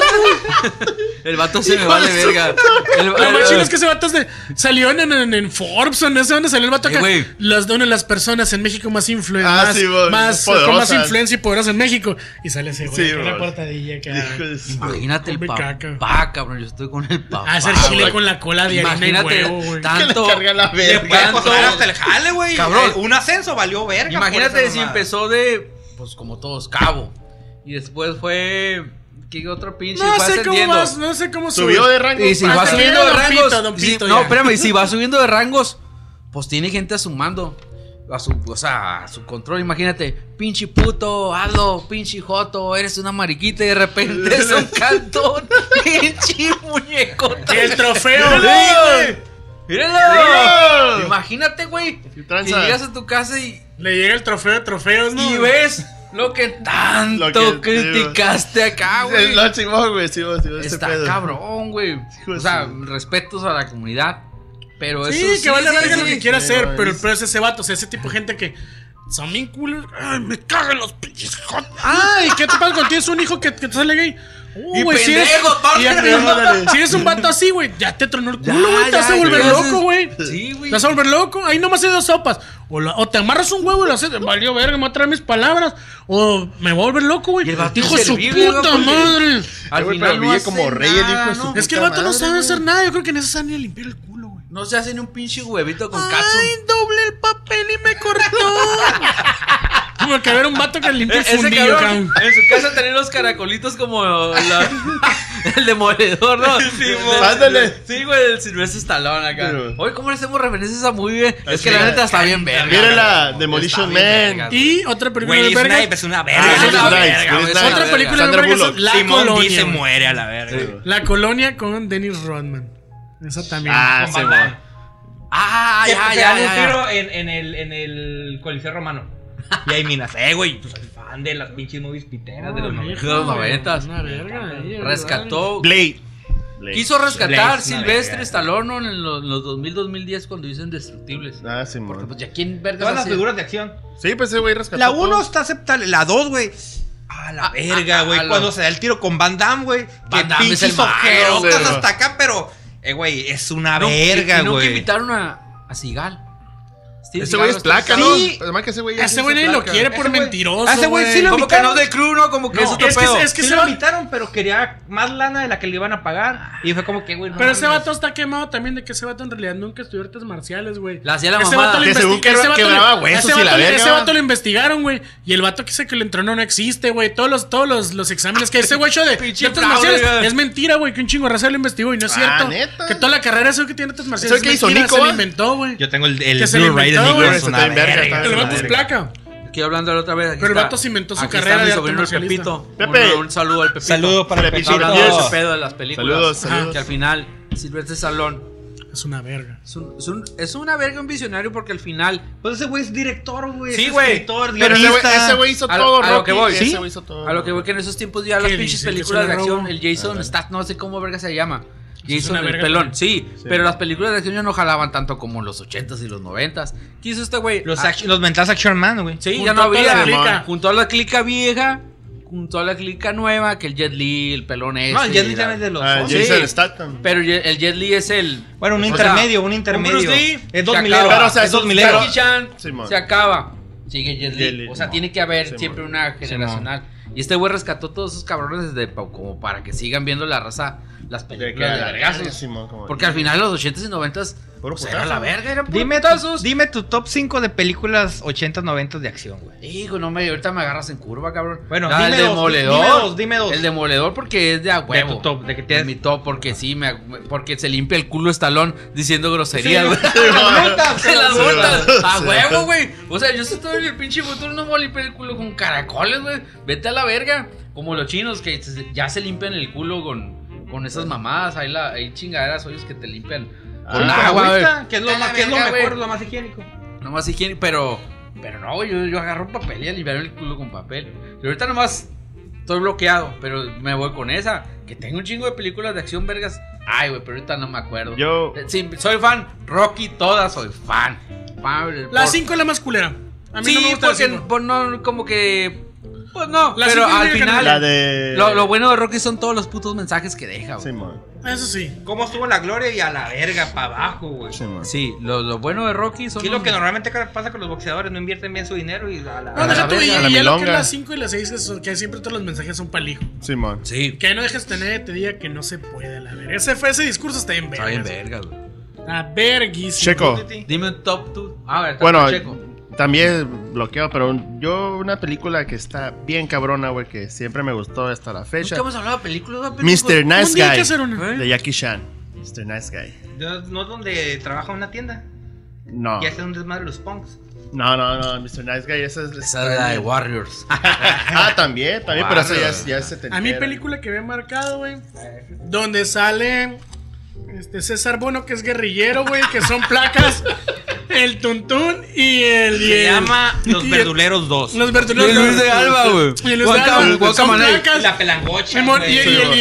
El vato se me vale verga. Lo más chido es que ese vato salió en Forbes o no sé dónde salió el vato acá. güey. Una de las personas en México más Ah, sí, güey, con más poderosas. influencia y poderosas en México. Y sale ese güey Sí, con una güey. portadilla que Hijo de su- Imagínate el Come caca. papá, cabrón. Yo estoy con el papá. hacer chile güey. con la cola de harina y Imagínate huevo, güey. tanto. Que le carga la Le verga. puede tanto- costar hasta el jale, güey. Cabrón. Un ascenso valió verga. Imagínate por esa si mamada. empezó de, pues como todos, cabo. Y después fue, ¿qué otro pinche? No fue sé cómo ascendiendo. vas, no sé cómo Subió de rango. Y si Ah, va sí, subiendo de Don rangos. Pito, Don si- Pito, no, ya. espérame, y si va subiendo de rangos, pues tiene gente a su mando. O sea, a su control. Imagínate, pinche puto, hazlo, pinche joto, eres una mariquita y de repente es un cantón. Pinche muñeco. El trofeo, ¡Míralo! güey. ¡Míralo! ¡Míralo! Imagínate, güey. ¿Qué Y tranza? llegas a tu casa y Le llega el trofeo de trofeos, ¿no? y ves lo que tanto Lo que- criticaste acá, güey. No, Simón, güey, Simón, ese Está pedo. cabrón, güey. Hijo de O sea, su- respetos a la comunidad. Pero Sí, eso que vale verga sí, lo que sí. quiera Sí, hacer, güey. pero el peor es ese vato, o sea, ese tipo de gente que son bien culos. Ay, me cagan los pinches jotos. Ay, ¿qué te pasa cuando tienes un hijo que te sale gay? Y Güey, si eres, pendejo, y ya- ándale. si eres un vato así, güey, ya te tronó el Ya, culo, güey, te vas a ya, volver ya loco, haces- güey. Sí, güey. Te vas a volver loco. Ahí nomás hay dos sopas. O te amarras un huevo y lo haces. Valió verga, me voy a traer mis palabras. O me voy a volver loco, güey. Y el vato Hijo de su inservible, puta güey, porque- madre. Al Güey, final pero no vive hace como rey el hijo de nada, su- ¿no? Es que el puta vato no madre, sabe güey. hacer nada. Yo creo que no se sabe ni limpiar el culo, güey. No se hace ni un pinche huevito con Ay, catsup. doble el papel y me cortó. Como que ver un vato que limpia el Ese fundillo, cabrón, cabrón. en su casa tenía los caracolitos como el demoledor, ¿no? Ándale. Sí, güey, el Silvestre Stallone acá. Pero- Oye, ¿cómo le hacemos referencias a muy bien? Es Así que la es. neta está bien verga. Mírala, güey. Demolition Está bien Man. verga. Y otra película Wesley de verga. Snipes es una Ah, verga. es Wesley una Snipes, verga, güey, Wesley es una Otra Snipes. verga. película de Sandra verga es Bullock. La Simón Colonia. dice güey. muere a la verga. güey. La Colonia con Dennis Rodman. Esa también. Ah, Con sí, Van güey. Damme. Ah, Que ya, se ya, dan un ya. tiro en el Coliseo Romano. Y hay minas. Güey, pues soy fan de las pinches movies piteras de los 90. De los 90s. Una verga. ahí, Rescató. Blade. Quiso rescatar Blade, Silvestre una verga. Stallone en los 2000-2010 cuando hizo Indestructibles. Ah, sí, Porque man. pues ya quién vergas Todas las hacía? figuras de acción. Sí, pues ese güey rescató. La 1 todo. está aceptable. La 2, güey. A la verga, güey. a Cuando lo- se da el tiro con Van Damme, güey. Que Van Damme es pinches el malo, ojerotas güey. hasta acá, pero. Güey, es una No, verga, y no que güey. invitaron a Sigal. Steven Ese güey es Seagal, placa, sí. ¿no? Además que ese güey Ese güey nadie lo quiere por mentiroso. ese güey sí lo Como que invitaron. no de crew, ¿no? Como que No, es otro es pedo. que Sí ese lo va- invitaron, pero quería más lana de la que le iban a pagar. Y fue como que, güey, no Pero ese mames. vato está quemado también de que ese vato en realidad nunca estudió artes marciales, güey. Le hacía la Ese mamada. vato lo Que según investi- ese vato quebraba le- huesos ese y la vato- verga. Ese vato lo investigaron, güey. Y el vato que dice que lo entrenó no existe, güey. Todos los exámenes que ese güey hecho de Pinche artes fraude, marciales güey. es mentira, güey. Que un chingo de raza lo investigó y no es Ah, cierto. ¿neta? Que toda la carrera ese que tiene artes marciales ¿Eso que es hizo mentira, Nico, se lo va? inventó, güey. Yo tengo el Que se lo Blu-ray de inventó, Nico, güey. es una Está bien verga, verga. está El bien vato es verga. placa. Aquí hablando de la otra vez. Aquí Pero el está. vato se inventó su Aquí carrera está mi de sobrino, el marcialista. Pepito. Pepe. Un saludo al Pepito. Saludo para Pepito. Pepito. Hablando de Yes. ese pedo de las películas. Saludos, saludos. Que al final, Sylvester Stallone Es una verga. es una verga, un visionario, porque al final. Pues ese güey es director, güey. Sí, es güey. escritor, Pero guionista. ese güey hizo A todo, lo Rocky. que voy, Ese ¿sí? güey hizo todo. A lo que voy, que en esos tiempos ya las ¿Qué pinches dice? ¿Que películas se de la acción, robó? el Jason Statham, no sé cómo verga se llama. Es una Jason el verga pelón, también. sí, pero las películas de acción ya no jalaban tanto como en los 80s y los 90s. ¿Qué hizo este güey? Los mentas Action Man, güey. Sí, Juntó ya no a toda la había. clica. Junto a la clica vieja, junto a la clica nueva, que el Jet Li, el pelón ese. No, el Jet Li la- también es de los Ah, dos. Sí. Jason Statham. Pero el Jet Li es el. Bueno, un o intermedio, sea, un intermedio. Bruce Lee Es dos se mileros. acaba. Pero, o sea, es dos esos- mileros. Jackie Chan Simón. se acaba. Sigue Jet Li. Jet Li. O sea, tiene que haber Simón. siempre una generacional. Y este güey rescató todos esos cabrones desde como para que sigan viendo la raza las películas de vergazos. Simón, como- Porque al final los 80s y 90s Puro pues, era putazo. la verga, eran puros Dime, putazos. dime tu top 5 de películas 80s, 90s de acción, güey. Hijo, no me, ahorita me agarras en curva, cabrón. Bueno, Ah, dime el dos, demoledor. dime dos. El demoledor porque es de a huevo. tu top, de que Es tienes- mi top porque sí, porque se limpia el culo Estalón diciendo groserías, güey. botas, En las sí, botas. sí, A sí. huevo, güey. O sea, yo estoy en el pinche futuro, no voy a limpiar el culo con caracoles, güey. Vete a la verga. Como los chinos que ya se limpian el culo con esas mamadas. Hay chingaderas hoyos que te limpian con Con agua, güey. agüita, que es lo, Vete a la que es lo verga, mejor, güey. lo más higiénico. Nomás higiene, pero no, güey, yo agarro papel y a limpiar el culo con papel. Y ahorita nomás estoy bloqueado, pero me voy con esa. Que tengo un chingo de películas de acción, vergas. Ay, güey, pero ahorita no me acuerdo. Yo- Sí, soy fan. Rocky, todas soy fan. La 5 es la más culera. A mí Sí, no me gusta la porque cinco. pues, no, como que. Pues no, La pero cinco es al bien final. La de. Lo bueno de Rocky son todos los putos mensajes que deja, güey. Simón. Eso sí. ¿Cómo estuvo la gloria y a la verga para abajo, güey? Simón. Sí, lo bueno de Rocky son. Sí, lo los- que normalmente pasa con los boxeadores, no invierten bien su dinero y a la... No, A deja la tú, y verga, a la ya lo que es milonga. la 5 y la 6, que siempre todos los mensajes son pa'l hijo. Simón. Sí, Que no dejes tener, te diga que no se puede, la verga. Ese discurso está bien está bien verga. verga, güey. La verguísima. Checo. Dime un top 2. Ah, a ver, Bueno, Checo. también bloqueo, pero yo una película que está bien cabrona, güey, que siempre me gustó hasta la fecha. Nunca hemos hablado de películas, ¿no? Mr. Un Nice día hay que Guy hacer una. ¿Eh? de Jackie Chan. Mr. Nice Guy. ¿No es donde trabaja en una tienda? No. Y hace un desmadre los punks. No, Mr. Nice Guy, esa es. Esa es la de Warriors. Ah, también, pero esa ya es A mi setentera. película que había marcado, güey. Donde sale César Bono, que es guerrillero, güey. Que son placas. El Tuntún y el. Se llama Los y el- Verduleros 2. Los verduleros. Y Luis de Alba, güey. Y Luis de Alba. Son Guacamole. placas. Y la pelangocha, Simón, güey.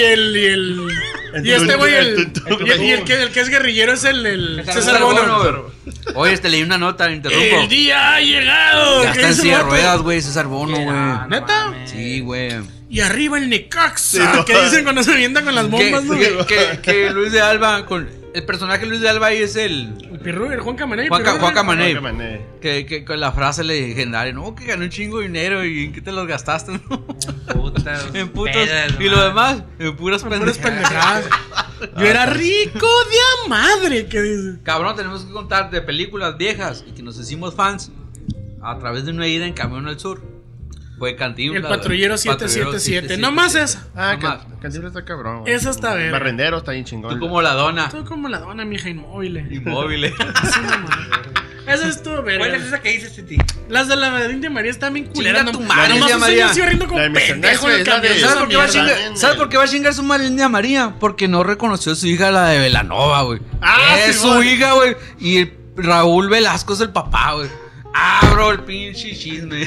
y este güey, Tuntún. y el que es guerrillero es el César César Bono. güey. Oye, te leí una nota, interrumpo. El día ha llegado. Ya ¿Qué está en dice silla de el vato? ruedas, güey, César Bono, güey. No ¿Neta? mames. Sí, güey. Y arriba el Necaxa. Sí, ¿Qué no. dicen cuando se avientan con las bombas, no? Que Luis de Alba, el personaje Luis de Alba ahí es el El Pirru, el Juan Camaney. Juan Camaney. Mané. Que con la frase legendaria, no, que gané un chingo de dinero y en qué te los gastaste, ¿no? Putas, En putos. pedas, Y lo man. demás, en puras Puras pendejadas. pendejadas. Yo era rico de a madre, ¿qué dice? Cabrón, tenemos que contar de películas viejas y que nos hicimos fans a través de una ida en camión al sur. Fue Cantinflas. El patrullero 777. No más esa. Ah, No más. Cantinflas está cabrón, güey. Esa está bien. Barrendero está bien chingón. Tú como la dona. Tú como la dona, mija inmóvil. Inmóvil. Sí, no mames. Esa estuvo ¿Cuál es verga. esa que dices, Titi? Las de la India María están bien culeras. Chinga no- tu madre, nomás India un María. señor sigue riendo como La de Mr. pendejo en el Nice, la de- camión. ¿Sabes esa por qué va a mierda. chingar? ¿Sabes por qué va a chingar su madre India María? Porque no reconoció a su hija, la de Velanova, güey. Ah, Es sí, su güey. hija, güey. Y el Raúl Velasco es el papá, güey. Abro el pinche chisme.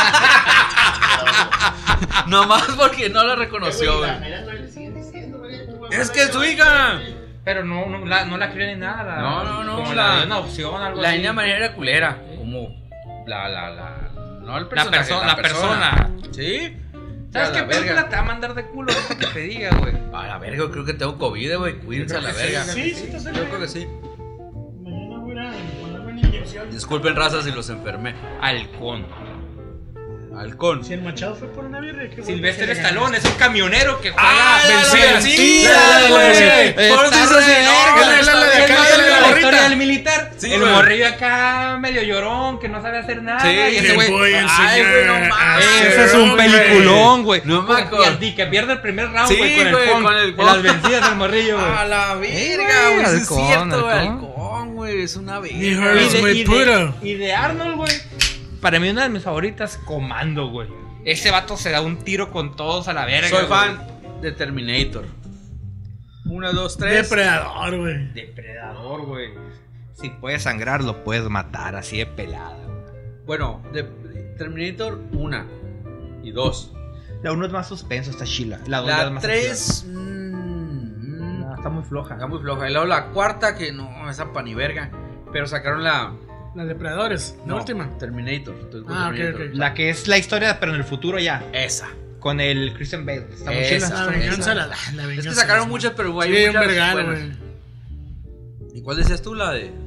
Nomás porque no la reconoció, güey. Es que es su hija. Pero no la crió ni nada. No, Como la- la una opción, algo La así. India María era culera. Como no el personaje. la persona. Sí. ¿Sabes A qué la película verga. te va a mandar de culo? Deja que te diga, güey. A la verga, creo que tengo COVID, güey. Cuídense a la verga. Sí, sí, te sale. Yo creo que sí. Mañana voy a ponerme una inyección. Disculpen, raza, si los enfermé. Halcón. Halcón. Si el Machado fue por una birria. ¿qué Silvestre fue? Stallone es un camionero que juega. Mentira, güey. Por eso hizo así, la historia del militar. Sí, el güey. morrillo acá medio llorón, que no sabe hacer nada. Sí, y ese Te güey. voy a Ay, güey, no enseñar. mames. Ese es un peliculón, güey. No me acuerdo. Y que pierde el primer round, Sí, güey, con el güey, phone. con el En phone. las vencidas del morrillo, güey. A la güey, verga, güey. Sí es halcón, cierto, güey. halcón. Halcón, güey. Es una Mi verga. heart is made puro. Y de Arnold, güey. Para mí una de mis favoritas, Comando, güey. Ese vato se da un tiro con todos a la verga. Soy güey. fan de Terminator. 1, 2, 3. Depredador, güey. Depredador, güey. Si puedes sangrar, lo puedes matar así de pelada. Bueno, de Terminator 1 y 2. La 1 es más suspenso, está chila. La 2 es La más 3 No, está muy floja. está muy floja. Y luego la cuarta, que no, esa pa' ni verga. Pero sacaron la. Las depredadores. La no, última. Terminator. Estoy con Ah, ok, Terminator. ok. La que es la historia, pero en el futuro ya. Esa. Con el Christian Bale. Está muy Esa. chila. La venganza, la venganza. Es que sacaron muchas, pero hay Sí, un muchas vergal, buenas. güey. ¿Y cuál decías tú? La de.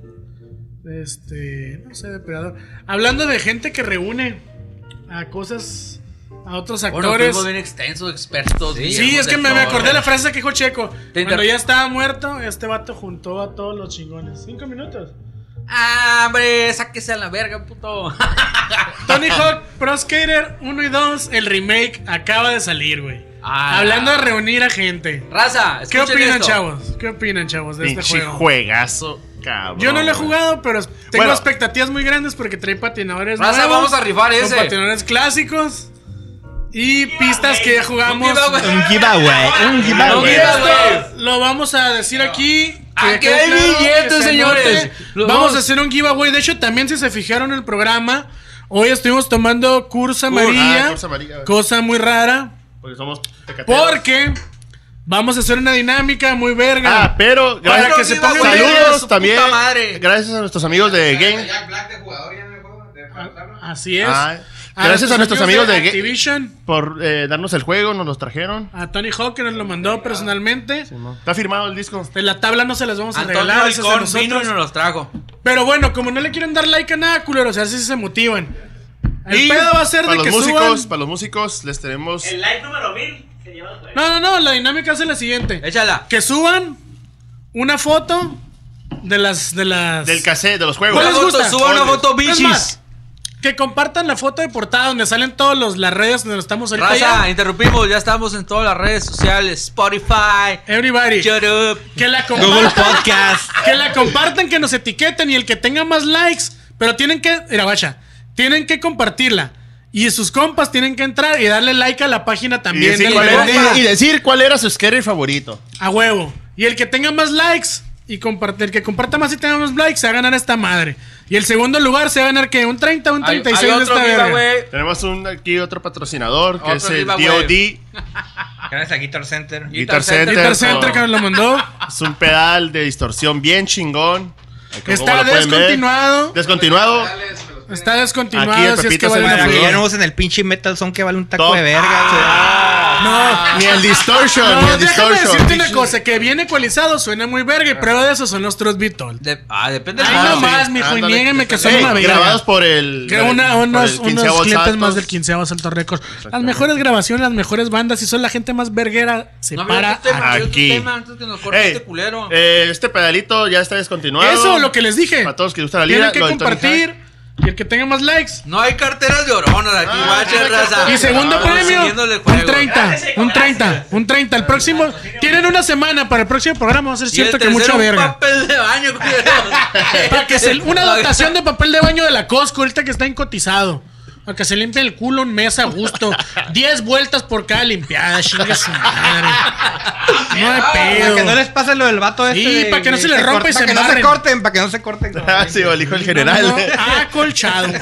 No sé, depredador. Hablando de gente que reúne a cosas, a otros Bueno, actores. fuimos bien extensos, expertos. Sí, viejos es que de me todo. acordé de la frase que dijo Checo. Te Cuando inter- ya estaba muerto, este vato juntó a todos los chingones. 5 minutos. Ah, hombre, sáquese a la verga, puto. Tony Hawk Pro Skater 1 y 2, el remake acaba de salir, güey. Ah. Hablando de reunir a gente. Raza, ¿Qué escuchen opinan, esto. chavos? ¿Qué opinan, chavos, de este Pinche juego? juegazo, cabrón. Yo no lo he güey. jugado, pero tengo Bueno. expectativas muy grandes porque trae patinadores Raza, nuevos, vamos a rifar con ese. patinadores clásicos y pistas que ya jugamos. Un giveaway. Un giveaway. Un Un giveaway. giveaway. Esto lo vamos a decir aquí. Aquí quede hay claro, billetes, que se señores. anote. Los Vamos vamos- a hacer un giveaway. De hecho, también si se fijaron en el programa, hoy estuvimos tomando cursa amarilla. Cursa amarilla. Cosa muy rara. Porque somos tecateros. Porque vamos a hacer una dinámica muy verga. Ah, pero Para gracias, que se giveaway, pongan su saludos puta también. madre. Gracias a nuestros amigos de Game. Así es. Ah, gracias a nuestros amigos de Activision. por darnos el juego, nos los trajeron. A Tony Hawk que nos lo mandó personalmente. Está firmado el disco. De la tabla no se las vamos a Antonio regalar. esas a Halcón vino y nosotros. nos los trajo. Pero bueno, como no le quieren dar like a nada, culeros, así se motivan. El Y pedo va a ser para de los que músicos, suban. para los músicos les tenemos El like número 1000 se lleva el juego. No, la dinámica es la siguiente. Échala. Que suban una foto de las... del cassette de los juegos. ¿Cuál les Una foto, gusta? suba una foto, Es bichis. más, que compartan la foto de portada donde salen todas las redes donde estamos ahorita Raza, ya. interrumpimos, ya estamos en todas las redes sociales, Spotify, Everybody. YouTube. Que la Google compartan. Podcast. Que la compartan, que nos etiqueten y el que tenga más likes. Pero tienen que... Mira, guacha, tienen que compartirla. Y sus compas tienen que entrar y darle like a la página y, también. decir del cuál compa. era, y decir cuál era su scary favorito. A huevo. Y el que tenga más likes y el que comparta más y tenga más likes se va a ganar esta madre. Y el segundo lugar se va a ganar que un 30 o un 36 Hay de otro esta verga. giveaway. Tenemos aquí otro patrocinador que Otro es el giveaway. DOD Gracias a Guitar Center. Guitar Center. Guitar Center que nos lo mandó. Es un pedal de distorsión bien chingón. Como Está lo pueden ver. descontinuado. Descontinuado. Está Aquí descontinuado. el Si es que Pepito vale se la me Para que pena. ya no usen el pinche Metal Zone que vale un taco Top. de verga. No. Ni el distortion, ni No, el déjame distortion. decirte una cosa, que bien ecualizado suena muy verga y prueba de eso son los Trust Beatles. Depende del Ay, juego. no más, mijo, y Ándale. niéguenme que son Ey, una verga. grabados por el Que por el unos 15avo clientes Saltos. más del 15avo Salto Records. Las mejores grabaciones, las mejores bandas y son la gente más verguera. Se No, para. pero este aquí. tema, antes que nos corte Ey, este culero. este pedalito ya está descontinuado. Eso, lo que les dije. Para todos que gustan la lira. Tienen que lo del Tony compartir. Y el que tenga más likes. No hay carteras de oronas aquí, guache, raza. Y segundo Vamos premio, siguiéndole el un juego. 30. Un 30. Un 30. El próximo. Tienen una semana para el próximo programa. Va a ser Y el cierto que tercero, mucha un verga. papel de baño, culero. Para que una dotación de papel de baño de la Costco, ahorita que está incotizado. Para que se limpie el culo un mes a gusto. 10 vueltas por cada limpiada. Chingue su madre. No hay Para pedo. que no les pase lo del vato este. Sí, para que no se les rompa y se Para que no se embarren. corten, para que no se corten. Ah, sí, o el hijo del general. No, acolchado.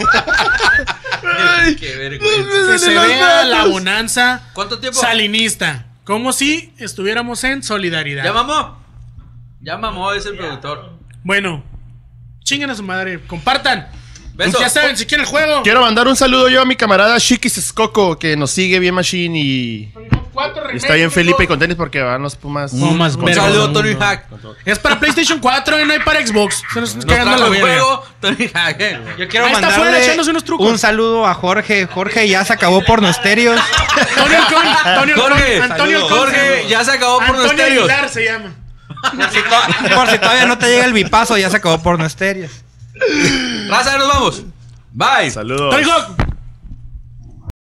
Qué vergüenza. Que se vea la bonanza ¿Cuánto tiempo? salinista. Como si estuviéramos en solidaridad. ¿Ya mamó? Ya mamó, es el productor. Bueno, chinguen a su madre. Compartan. Besos. Ya saben, si quieren el juego. Quiero mandar un saludo yo a mi camarada Shikis Skoko, que nos sigue bien machine y 4 Y está bien Felipe con tenis porque van los Pumas. Pumas, Un verga. saludo, Tony Hawk. Es para PlayStation 4 y no hay para Xbox. Se nos Nos cagando trajo la el verga. juego, Tony Hawk. Yo quiero Ahí está afuera mandarle echándose unos trucos. un saludo a Jorge. Jorge, ya se acabó Porno Estéreos. Antonio Alcón. Jorge, Antonio Alcón. Jorge, ya se acabó por los Antonio estéreos. Aguilar se llama. Por si todavía no te llega el bipazo, ya se acabó Porno Estéreos. Raza, nos vamos. Bye. Saludos. Tony Hawk.